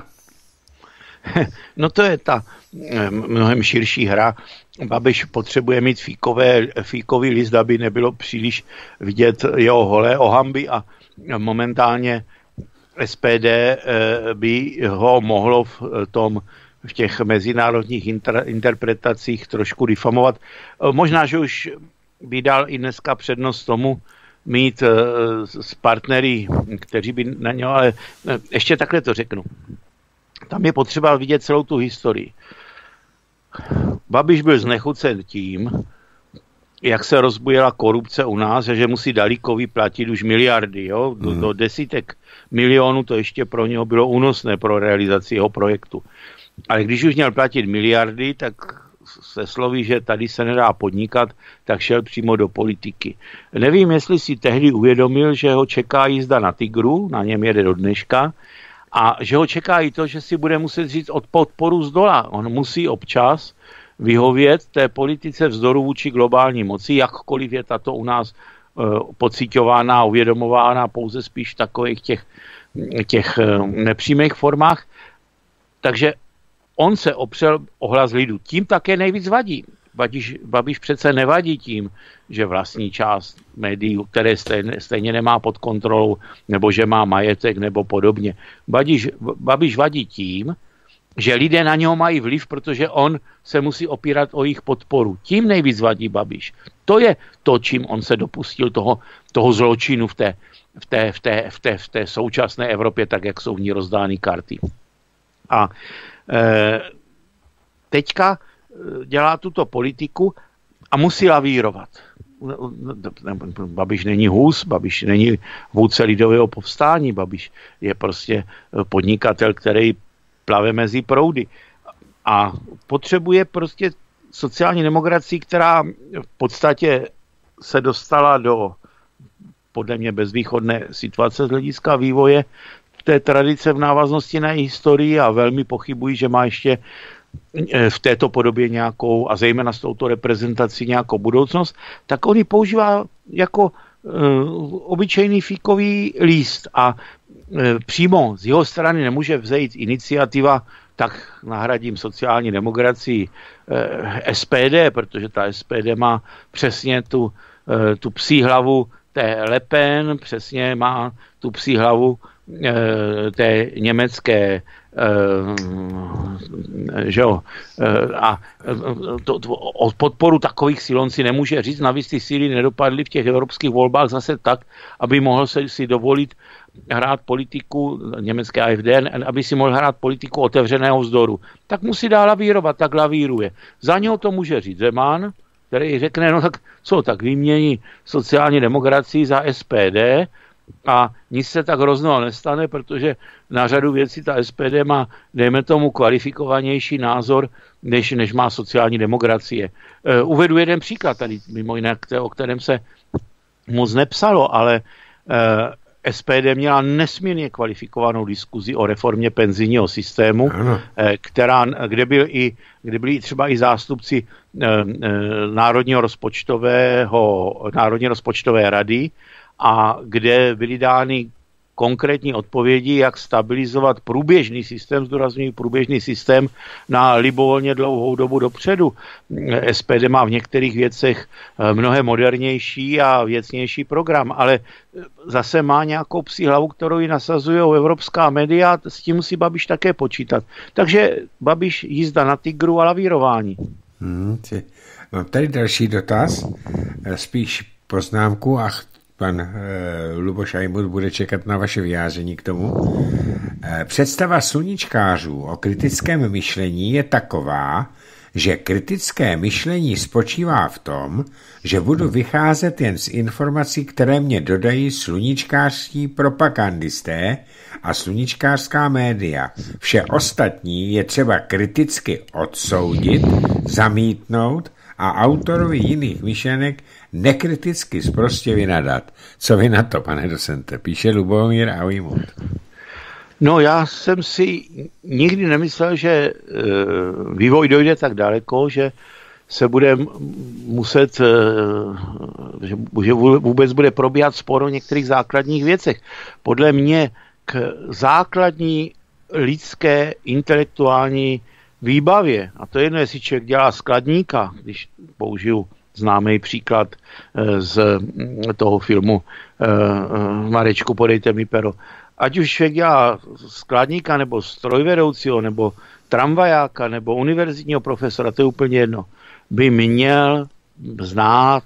No to je ta mnohem širší hra. Babiš potřebuje mít fíkové, fíkový list, aby nebylo příliš vidět jeho holé ohamby a momentálně S P D by ho mohlo v tom v těch mezinárodních inter, interpretacích trošku difamovat. Možná, že už by dal i dneska přednost tomu mít s partnery, kteří by na něho, ale ještě takhle to řeknu. Tam je potřeba vidět celou tu historii. Babiš byl znechucen tím, jak se rozbujela korupce u nás, že musí Dalíkovi platit už miliardy, jo? Do, do desítek milionů, to ještě pro něho bylo únosné pro realizaci jeho projektu. Ale když už měl platit miliardy, tak se sloví, že tady se nedá podnikat, tak šel přímo do politiky. Nevím, jestli si tehdy uvědomil, že ho čeká jízda na Tigru, na něm jede do dneška, a že ho čeká i to, že si bude muset říct od podporu z dola. On musí občas vyhovět té politice vzdoru vůči globální moci, jakkoliv je tato u nás uh, pociťována a uvědomována pouze spíš v takových těch, těch uh, nepřímých formách. Takže on se opřel o hlas lidu. Tím také nejvíc vadí. Babiš, Babiš přece nevadí tím, že vlastní část médií, které stejně, stejně nemá pod kontrolou, nebo že má majetek, nebo podobně. Babiš, Babiš vadí tím, že lidé na něho mají vliv, protože on se musí opírat o jejich podporu. Tím nejvíc vadí Babiš. To je to, čím on se dopustil toho, toho zločinu v té, v, té, v, té, v, té, v té současné Evropě, tak jak jsou v ní rozdány karty. A e, teďka dělá tuto politiku a musí lavírovat. Babiš není hůz, Babiš není vůdce lidového povstání, Babiš je prostě podnikatel, který plave mezi proudy. A potřebuje prostě sociální demokracii, která v podstatě se dostala do podle mě bezvýchodné situace z hlediska vývoje té tradice v návaznosti na historii a velmi pochybují, že má ještě v této podobě nějakou, a zejména s touto reprezentací nějakou budoucnost, tak on ji používá jako uh, obyčejný fíkový líst a uh, přímo z jeho strany nemůže vzejít iniciativa, tak nahradím sociální demokracii uh, S P D, protože ta S P D má přesně tu, uh, tu psí hlavu té Le Pen, přesně má tu psí hlavu uh, té německé že jo, a to, to, o podporu takových sil on si nemůže říct, navíc ty síly nedopadly v těch evropských volbách zase tak, aby mohl se si dovolit hrát politiku, německé A F D, aby si mohl hrát politiku otevřeného vzdoru. Tak musí dál lavírovat, tak lavíruje. Za něho to může říct Zeman, který řekne, no tak co, tak vymění sociální demokracii za S P D, a nic se tak hrozného nestane, protože na řadu věcí ta S P D má, dejme tomu, kvalifikovanější názor, než, než má sociální demokracie. E, uvedu jeden příklad tady, mimo jiné, o kterém se moc nepsalo, ale e, S P D měla nesmírně kvalifikovanou diskuzi o reformě penzijního systému, e, která, kde, byl i, kde byli třeba i zástupci e, e, Národního rozpočtového, Národní rozpočtové rady, a kde byly dány konkrétní odpovědi, jak stabilizovat průběžný systém, zdůrazňuji průběžný systém na libovolně dlouhou dobu dopředu. S P D má v některých věcech mnohem modernější a věcnější program, ale zase má nějakou psí hlavu, kterou ji nasazují evropská média, s tím musí Babiš také počítat. Takže Babiš jízda na Tigru a lavírování. Hmm, mám tady další dotaz, spíš poznámku a pan e, Luboš Ajmut bude čekat na vaše vyjádření k tomu. E, představa sluníčkářů o kritickém myšlení je taková, že kritické myšlení spočívá v tom, že budu vycházet jen z informací, které mě dodají sluníčkářští propagandisté a sluníčkářská média. Vše ostatní je třeba kriticky odsoudit, zamítnout a autorovi jiných myšlenek nekriticky sprostě vynadat. Co vy na to, pane docente? Píše Lubomír Aujmut. No, já jsem si nikdy nemyslel, že vývoj dojde tak daleko, že se bude muset, že vůbec bude probíhat spor o některých základních věcech. Podle mě k základní lidské intelektuální výbavě, a to je jedno, jestli člověk dělá skladníka, když použiju známý příklad z toho filmu Marečku, podejte mi pero, ať už člověk dělá skladníka, nebo strojvedoucího, nebo tramvajáka, nebo univerzitního profesora, to je úplně jedno, by měl znát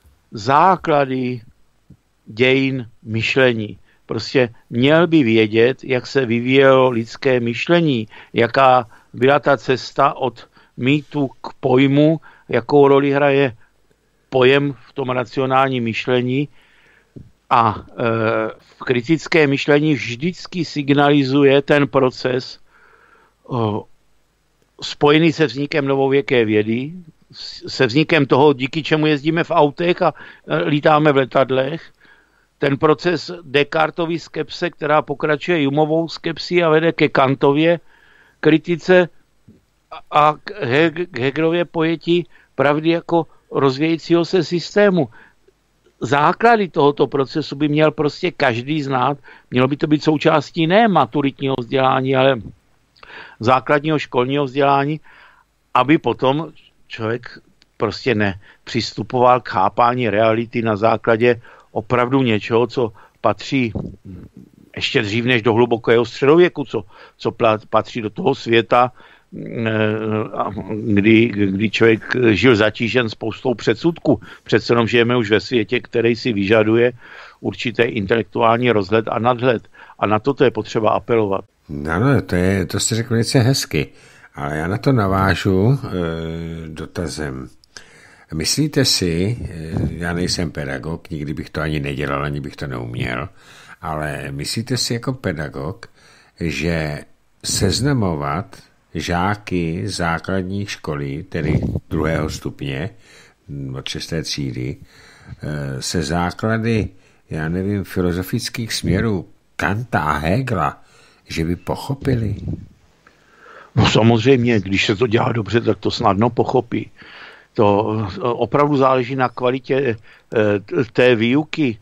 základy dějin myšlení. Prostě měl by vědět, jak se vyvíjelo lidské myšlení, jaká byla ta cesta od mýtu k pojmu, jakou roli hraje pojem v tom racionálním myšlení. A e, v kritické myšlení vždycky signalizuje ten proces o, spojený se vznikem novověké vědy, se vznikem toho, díky čemu jezdíme v autech a e, lítáme v letadlech, ten proces Descartovy skepse, která pokračuje Humovou skepsí a vede ke Kantově kritice a k Hegelově pojetí pravdy jako rozvíjejícího se systému. Základy tohoto procesu by měl prostě každý znát. Mělo by to být součástí ne maturitního vzdělání, ale základního školního vzdělání, aby potom člověk prostě nepřistupoval k chápání reality na základě opravdu něčeho, co patří ještě dřív než do hlubokého středověku, co, co patří do toho světa, kdy, kdy člověk žil zatížen spoustou předsudků. Přece jenom žijeme už ve světě, který si vyžaduje určité intelektuální rozhled a nadhled. A na to je potřeba apelovat. Ano, to, je, to jste řekl velice hezky, ale já na to navážu e, dotazem. Myslíte si, já nejsem pedagog, nikdy bych to ani nedělal, ani bych to neuměl, ale myslíte si jako pedagog, že seznamovat žáky základní školy, tedy druhého stupně, od šesté třídy, se základy, já nevím, filozofických směrů Kanta a Hegela, že by pochopili? No samozřejmě, když se to dělá dobře, tak to snadno pochopí. To opravdu záleží na kvalitě té výuky.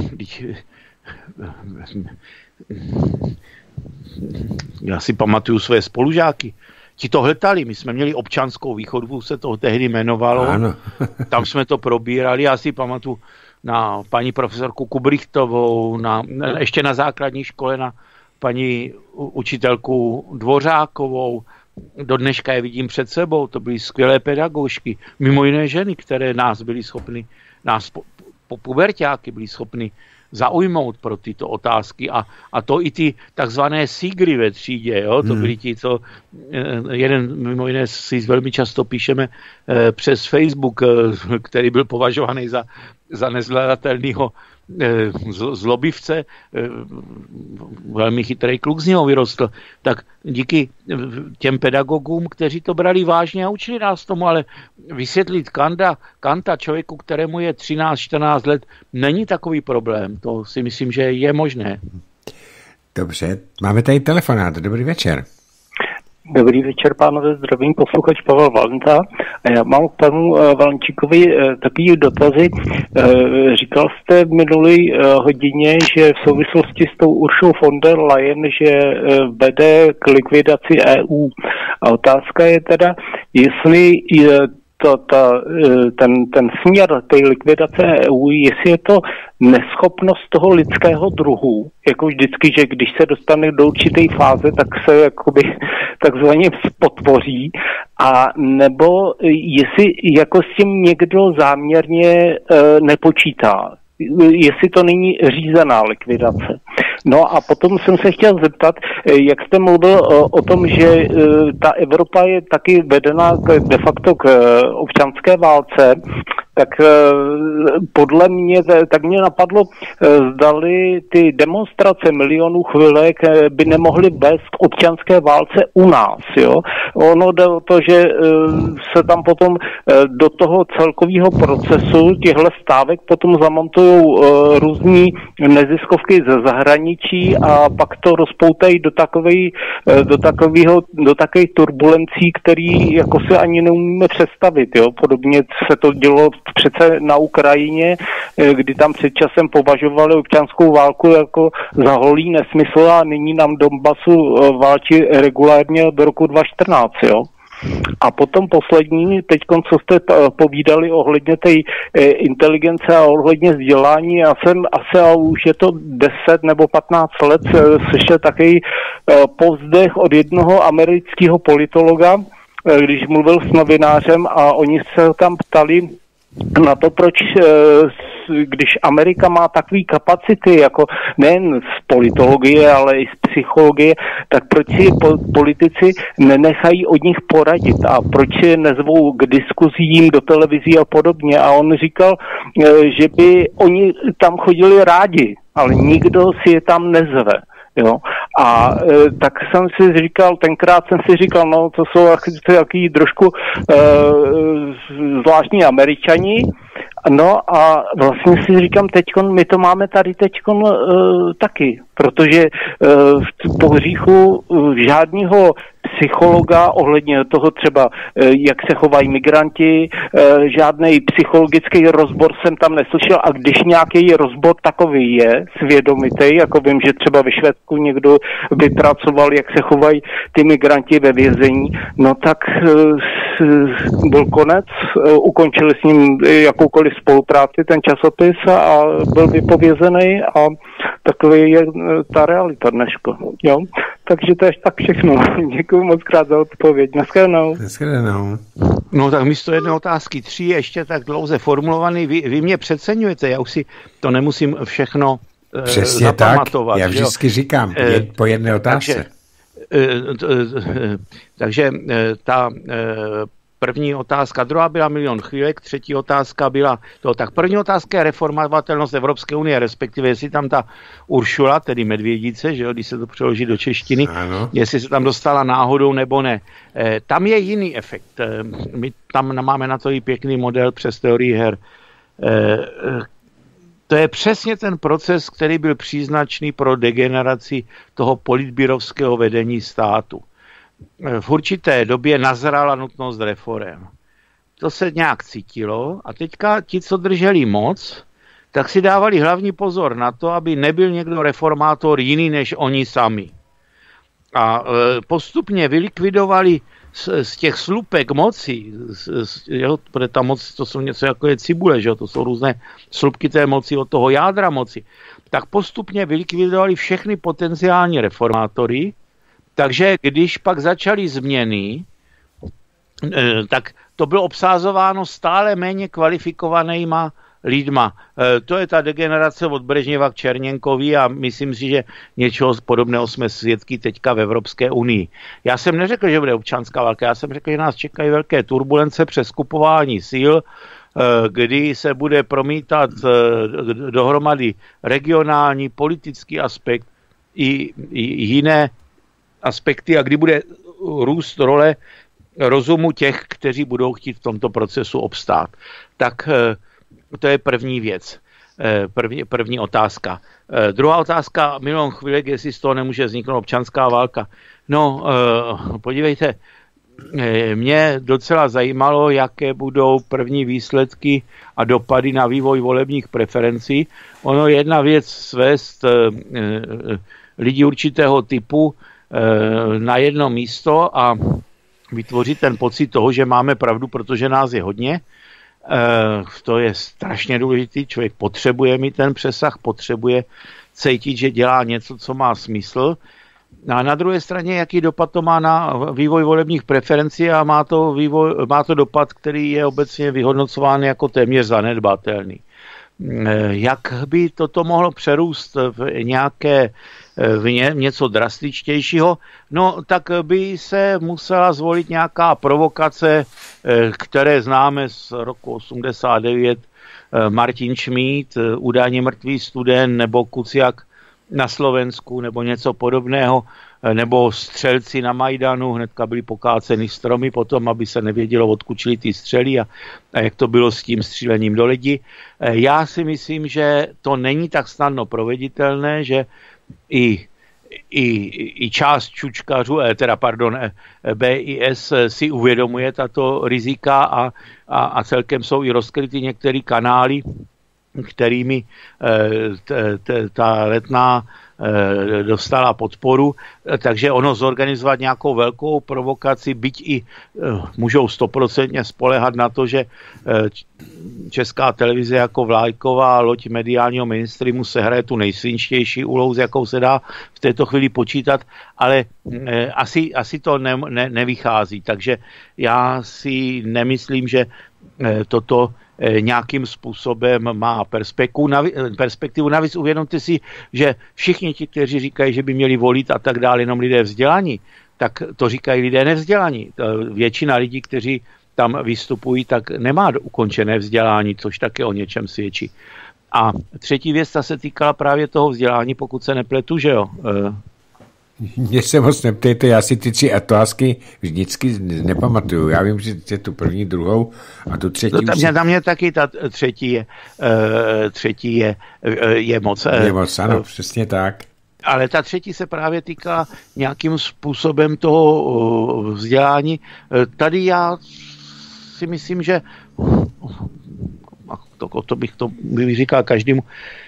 Já si pamatuju své spolužáky. Ti to hltali, my jsme měli občanskou výchovu, se to tehdy jmenovalo. Ano. Tam jsme to probírali. Já si pamatuju na paní profesorku Kubrichtovou, na, ještě na základní škole na paní učitelku Dvořákovou. Do dneška je vidím před sebou, to byly skvělé pedagožky, mimo jiné ženy, které nás byly schopny, nás po, po puberťáky byly schopny zaujmout pro tyto otázky a, a to i ty takzvané sígry ve třídě, jo? To byli ti, co jeden, mimo jiné si velmi často píšeme eh, přes Facebook, eh, který byl považovaný za, za nezvladatelného eh, zlobivce, eh, velmi chytrý kluk z něho vyrostl, tak díky těm pedagogům, kteří to brali vážně a učili nás tomu, ale vysvětlit Kanta, Kanta člověku, kterému je třináct čtrnáct let, není takový problém. To si myslím, že je možné. Dobře, máme tady telefonát. Dobrý večer. Dobrý večer, pánové, zdravím, posluchač Pavel Valenta. A já mám k panu Valenčíkovi takový dotazy. Říkal jste v minulé hodině, že v souvislosti s tou Uršou von der Leyen, že vede k likvidaci E U. A otázka je teda, jestli to, ta, ten, ten směr té likvidace E U, jestli je to neschopnost toho lidského druhu, jako vždycky, že když se dostane do určité fáze, tak se jakoby takzvaně potvoří, a nebo jestli jako s tím někdo záměrně e, nepočítá, jestli to není řízená likvidace. No a potom jsem se chtěl zeptat, jak jste mluvil o tom, že ta Evropa je taky vedena de facto k občanské válce, tak podle mě, tak mě napadlo, zdali ty demonstrace milionů chvilek by nemohly vést k občanské válce u nás, jo. Ono jde o to, že se tam potom do toho celkového procesu těchto stávek potom zamontují různí neziskovky ze zahraničí a pak to rozpoutají do takovej, do takového, do takových turbulencí, který jako si ani neumíme představit, jo. Podobně se to dělo přece na Ukrajině, kdy tam před časem považovali občanskou válku jako za holý nesmysl a nyní nám Donbasu válčí regulárně do roku dva tisíce čtrnáct, jo. A potom poslední, teď, co jste povídali ohledně té inteligence a ohledně vzdělání, já jsem asi, a už je to deset nebo patnáct let, slyšel takový povzdech od jednoho amerického politologa, když mluvil s novinářem a oni se tam ptali na to, proč, když Amerika má takové kapacity, jako nejen z politologie, ale i z psychologie, tak proč si politici nenechají od nich poradit a proč je nezvou k diskuzím do televizí a podobně. A on říkal, že by oni tam chodili rádi, ale nikdo si je tam nezve. Jo. A e, tak jsem si říkal, tenkrát jsem si říkal, no to jsou takový trošku e, zvláštní Američani, no a vlastně si říkám, teďkon, my to máme tady teďkon e, taky, protože e, v pohříchu e, žádného psychologa ohledně toho třeba, jak se chovají migranti, žádný psychologický rozbor jsem tam neslyšel a když nějaký rozbor takový je, svědomitý, jako vím, že třeba ve Švédsku někdo vypracoval, jak se chovají ty migranti ve vězení, no tak byl konec, ukončili s ním jakoukoliv spolupráci ten časopis a byl vypovězený a takový je ta realita dneška, jo. Takže to je tak všechno. Děkuji moc krát za odpověď. Naschledanou. Naschledanou. No tak místo jedné otázky tři ještě tak dlouze formulovaný. Vy, vy mě přeceňujete, já už si to nemusím všechno Přesně zapamatovat. Tak, já vždycky jo? říkám je, po jedné otázce. Takže, takže ta první otázka, druhá byla milion chvílek, třetí otázka byla to. Tak první otázka je reformovatelnost Evropské unie, respektive jestli tam ta Uršula, tedy medvědice, že jo, když se to přeloží do češtiny, ano. Jestli se tam dostala náhodou nebo ne. E, tam je jiný efekt. E, my tam máme na to i pěkný model přes teorii her. E, to je přesně ten proces, který byl příznačný pro degeneraci toho politbírovského vedení státu. V určité době nazrala nutnost reforem. To se nějak cítilo a teďka ti, co drželi moc, tak si dávali hlavní pozor na to, aby nebyl někdo reformátor jiný než oni sami. A postupně vylikvidovali z, z těch slupek moci, z, z, jo, protože ta moc, to jsou něco jako je cibule, že jo, to jsou různé slupky té moci od toho jádra moci, tak postupně vylikvidovali všechny potenciální reformátory. Takže když pak začaly změny, tak to bylo obsázováno stále méně kvalifikovanýma lidma. To je ta degenerace od Brežněva k Černěnkovi a myslím si, že něčeho podobného jsme svědky teďka v Evropské unii. Já jsem neřekl, že bude občanská válka, já jsem řekl, že nás čekají velké turbulence, přeskupování sil, kdy se bude promítat dohromady regionální, politický aspekt i, i jiné aspekty a kdy bude růst role rozumu těch, kteří budou chtít v tomto procesu obstát. Tak to je první věc, první, první otázka. Druhá otázka, milion chvílek, jestli z toho nemůže vzniknout občanská válka. No, podívejte, mě docela zajímalo, jaké budou první výsledky a dopady na vývoj volebních preferencí. Ono je jedna věc svést lidi určitého typu na jedno místo a vytvořit ten pocit toho, že máme pravdu, protože nás je hodně. To je strašně důležitý. Člověk potřebuje mít ten přesah, potřebuje cítit, že dělá něco, co má smysl. A na druhé straně, jaký dopad to má na vývoj volebních preferencí a má to, vývoj, má to dopad, který je obecně vyhodnocován jako téměř zanedbatelný. Jak by toto mohlo přerůst v nějaké v ně, něco drastičtějšího, no tak by se musela zvolit nějaká provokace, které známe z roku osmdesát devět, Martin Šmíd, údajně mrtvý student, nebo Kuciak na Slovensku, nebo něco podobného, nebo střelci na Majdanu, hnedka byly pokáceny stromy potom, aby se nevědělo, odkud šly ty střely a, a jak to bylo s tím střílením do lidí. Já si myslím, že to není tak snadno proveditelné, že i, i, i část čučkařů, teda pardon, B I S si uvědomuje tato rizika a, a, a celkem jsou i rozkryty některé kanály, kterými t, t, ta Letná dostala podporu, takže ono zorganizovat nějakou velkou provokaci, byť i můžou stoprocentně spoléhat na to, že Česká televize jako vlajková loď mediálního mainstreamu se hraje tu nejsvinštější úlohu, s jakou se dá v této chvíli počítat, ale asi, asi to ne, ne, nevychází, takže já si nemyslím, že toto nějakým způsobem má perspektivu. perspektivu. Navíc uvědomte si, že všichni ti, kteří říkají, že by měli volit a tak dále, jenom lidé vzdělaní, tak to říkají lidé nevzdělaní. Většina lidí, kteří tam vystupují, tak nemá ukončené vzdělání, což také o něčem svědčí. A třetí věc, ta se týkala právě toho vzdělání, pokud se nepletu, že jo? Mě se moc neptejte, já si ty tři otázky vždycky nepamatuju. Já vím, že je tu první, druhou a tu třetí. No, tam, si... tam je taky ta třetí je, uh, třetí je, uh, je moc. Uh, je moc, ano, uh, přesně tak. Ale ta třetí se právě týká nějakým způsobem toho uh, vzdělání. Uh, tady já si myslím, že uh, to, to bych to bych říkal každému.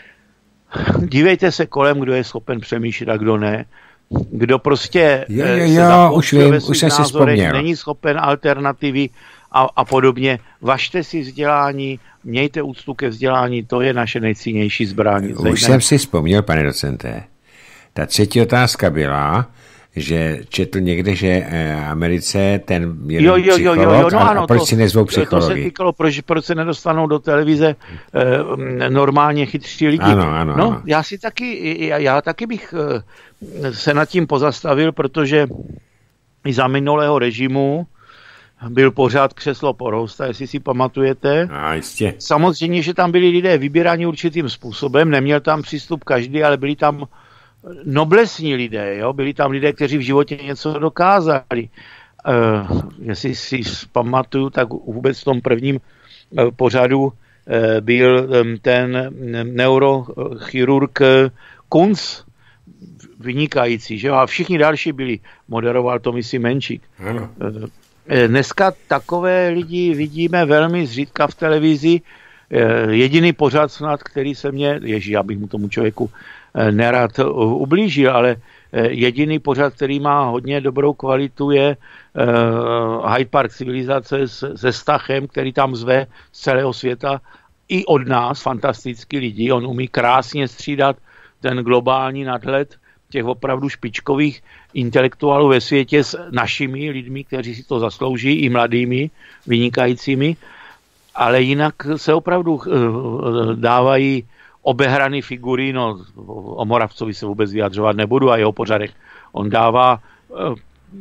Dívejte se kolem, kdo je schopen přemýšlet a kdo ne. Kdo prostě jo, jo, jo, už vím, už jsem si vzpomněl. Není schopen alternativy a, a podobně. Važte si vzdělání, mějte úctu ke vzdělání, to je naše nejcennější zbraň. Už jsem si vzpomněl, pane docente. Ta třetí otázka byla, že četl někde, že Americe ten jeden jo, jo, psycholog, jo, jo, no, a, ano, a proč to, si nezvou psychologi? To se týkalo, proč, proč se nedostanou do televize eh, normálně chytří lidi. Ano, ano, no, ano. Já si taky, já, já taky bych eh, se nad tím pozastavil, protože i za minulého režimu byl pořád křeslo Porousta, jestli si pamatujete. A jistě. Samozřejmě, že tam byli lidé vybíráni určitým způsobem, neměl tam přístup každý, ale byli tam noblesní lidé, jo? Byli tam lidé, kteří v životě něco dokázali. Uh, jestli si pamatuju, tak vůbec v tom prvním uh, pořadu uh, byl um, ten neurochirurg Kunz vynikající, že jo? A všichni další byli, moderoval to myslím Menšík. Ano. Uh, dneska takové lidi vidíme velmi zřídka v televizi. Uh, jediný pořad snad, který se mě, ježí, abych mu tomu člověku nerad ublížil, ale jediný pořad, který má hodně dobrou kvalitu, je uh, Hyde Park civilizace s, se Stachem, který tam zve z celého světa i od nás fantastický lidi. On umí krásně střídat ten globální nadhled těch opravdu špičkových intelektuálů ve světě s našimi lidmi, kteří si to zaslouží, i mladými, vynikajícími, ale jinak se opravdu uh, dávají obehraný figury, no o Moravcovi se vůbec vyjadřovat nebudu a jeho pořadech. On dává uh,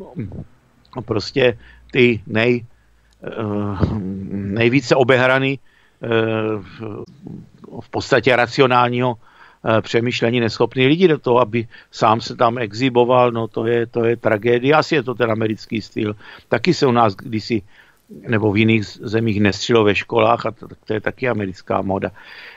prostě ty nej, uh, nejvíce obehraný uh, v podstatě racionálního uh, přemýšlení neschopný lidi do toho, aby sám se tam exhiboval, no to je, to je tragédie. Asi je to ten americký styl. Taky se u nás kdysi nebo v jiných zemích nestřilo ve školách a to, to je taky americká moda.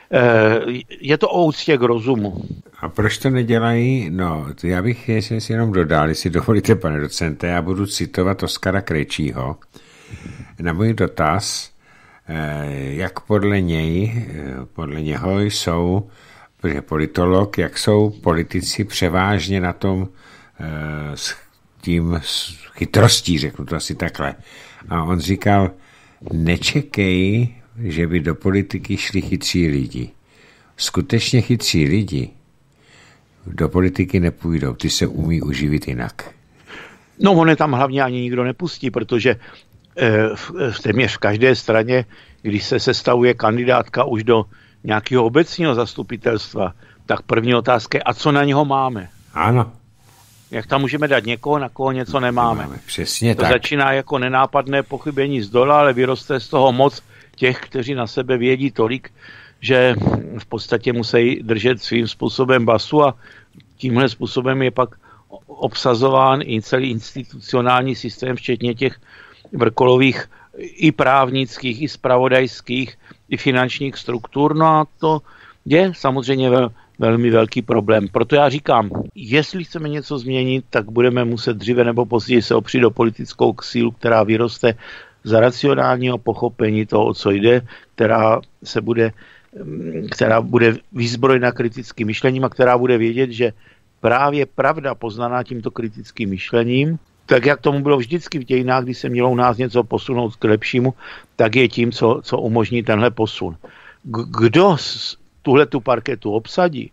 Je to o úctě k rozumu. A proč to nedělají? No, já bych si jenom dodal, jestli dovolíte, pane docente, já budu citovat Oskara Krejčího. Na můj dotaz, jak podle něj, podle něho jsou, protože politolog, jak jsou politici převážně na tom s tím chytrostí, řeknu to asi takhle. A on říkal, nečekej, že by do politiky šli chytří lidi. Skutečně chytří lidi do politiky nepůjdou, ty se umí uživit jinak. No, on je tam hlavně ani nikdo nepustí, protože v téměř v každé straně, když se sestavuje kandidátka už do nějakého obecního zastupitelstva, tak první otázka je, a co na něho máme? Ano. Jak tam můžeme dát někoho, na koho něco nemáme? nemáme. Přesně to tak. začíná jako nenápadné pochybení z dola, ale vyroste z toho moc těch, kteří na sebe vědí tolik, že v podstatě musí držet svým způsobem basu a tímhle způsobem je pak obsazován i celý institucionální systém, včetně těch vrcholových i právnických, i zpravodajských, i finančních struktur. No a to je samozřejmě vel, velmi velký problém. Proto já říkám, jestli chceme něco změnit, tak budeme muset dříve nebo později se opřít do politickou sílu, která vyroste z racionálního pochopení toho, o co jde, která se bude, která bude vyzbrojena kritickým myšlením a která bude vědět, že právě pravda poznaná tímto kritickým myšlením, tak jak tomu bylo vždycky v dějinách, kdy se mělo u nás něco posunout k lepšímu, tak je tím, co, co umožní tenhle posun. Kdo tuhle tu parketu obsadí,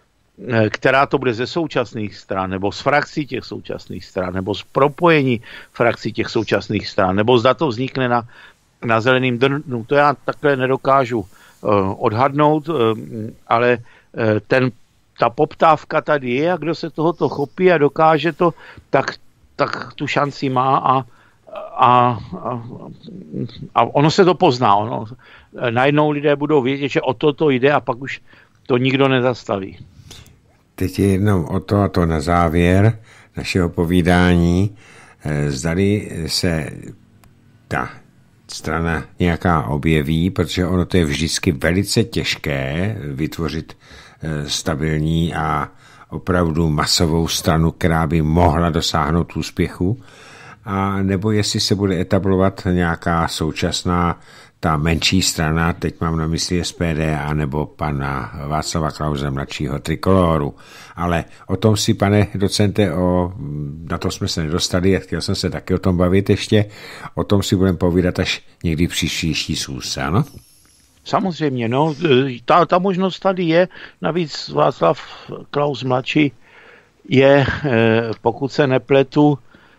která to bude ze současných stran, nebo z frakcí těch současných stran, nebo z propojení frakcí těch současných stran, nebo zda to vznikne na, na zeleným drnu, to já takhle nedokážu uh, odhadnout, uh, ale uh, ten, ta poptávka tady je a kdo se tohoto chopí a dokáže to, tak, tak tu šanci má a, a, a, a ono se to pozná. Ono, najednou lidé budou vědět, že o toto jde a pak už to nikdo nezastaví. Teď je jednou o to a to na závěr našeho povídání. Zdali se ta strana nějaká objeví, protože ono to je vždycky velice těžké vytvořit stabilní a opravdu masovou stranu, která by mohla dosáhnout úspěchu, a nebo jestli se bude etablovat nějaká současná ta menší strana, teď mám na mysli S P D, anebo pana Václava Klause mladšího Trikoloru. Ale o tom si, pane docente, o, na to jsme se nedostali a chtěl jsem se taky o tom bavit ještě. O tom si budeme povídat až někdy příští schůzce, ano? Samozřejmě, no. Ta, ta možnost tady je. Navíc Václav Klaus mladší je, pokud se nepletu,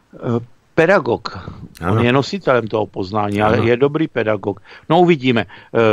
pedagog. Ano. On je nositelem toho poznání, ano. Ale je dobrý pedagog. No uvidíme.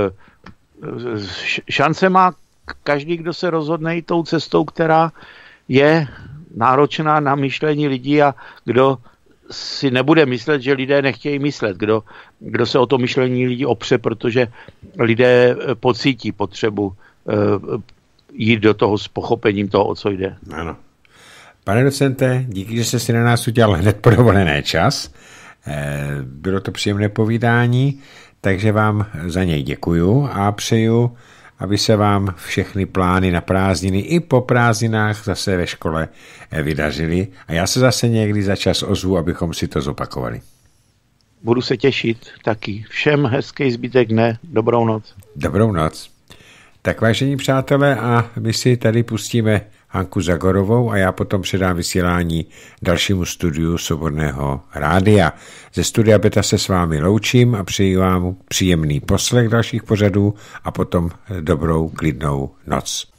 Šance má každý, kdo se rozhodne jít tou cestou, která je náročná na myšlení lidí a kdo si nebude myslet, že lidé nechtějí myslet. Kdo, kdo se o to myšlení lidí opře, protože lidé pocítí potřebu jít do toho s pochopením toho, o co jde. Ano. Pane docente, díky, že jste si na nás udělal hned po dovolené čas. Bylo to příjemné povídání, takže vám za něj děkuju a přeju, aby se vám všechny plány na prázdniny i po prázdninách zase ve škole vydařily. A já se zase někdy za čas ozvu, abychom si to zopakovali. Budu se těšit taky. Všem hezký zbytek dne. Dobrou noc. Dobrou noc. Tak vážení přátelé, a my si tady pustíme Hanku Zagorovou a já potom předám vysílání dalšímu studiu Svobodného rádia. Ze studia Beta se s vámi loučím a přeji vám příjemný poslech dalších pořadů a potom dobrou klidnou noc.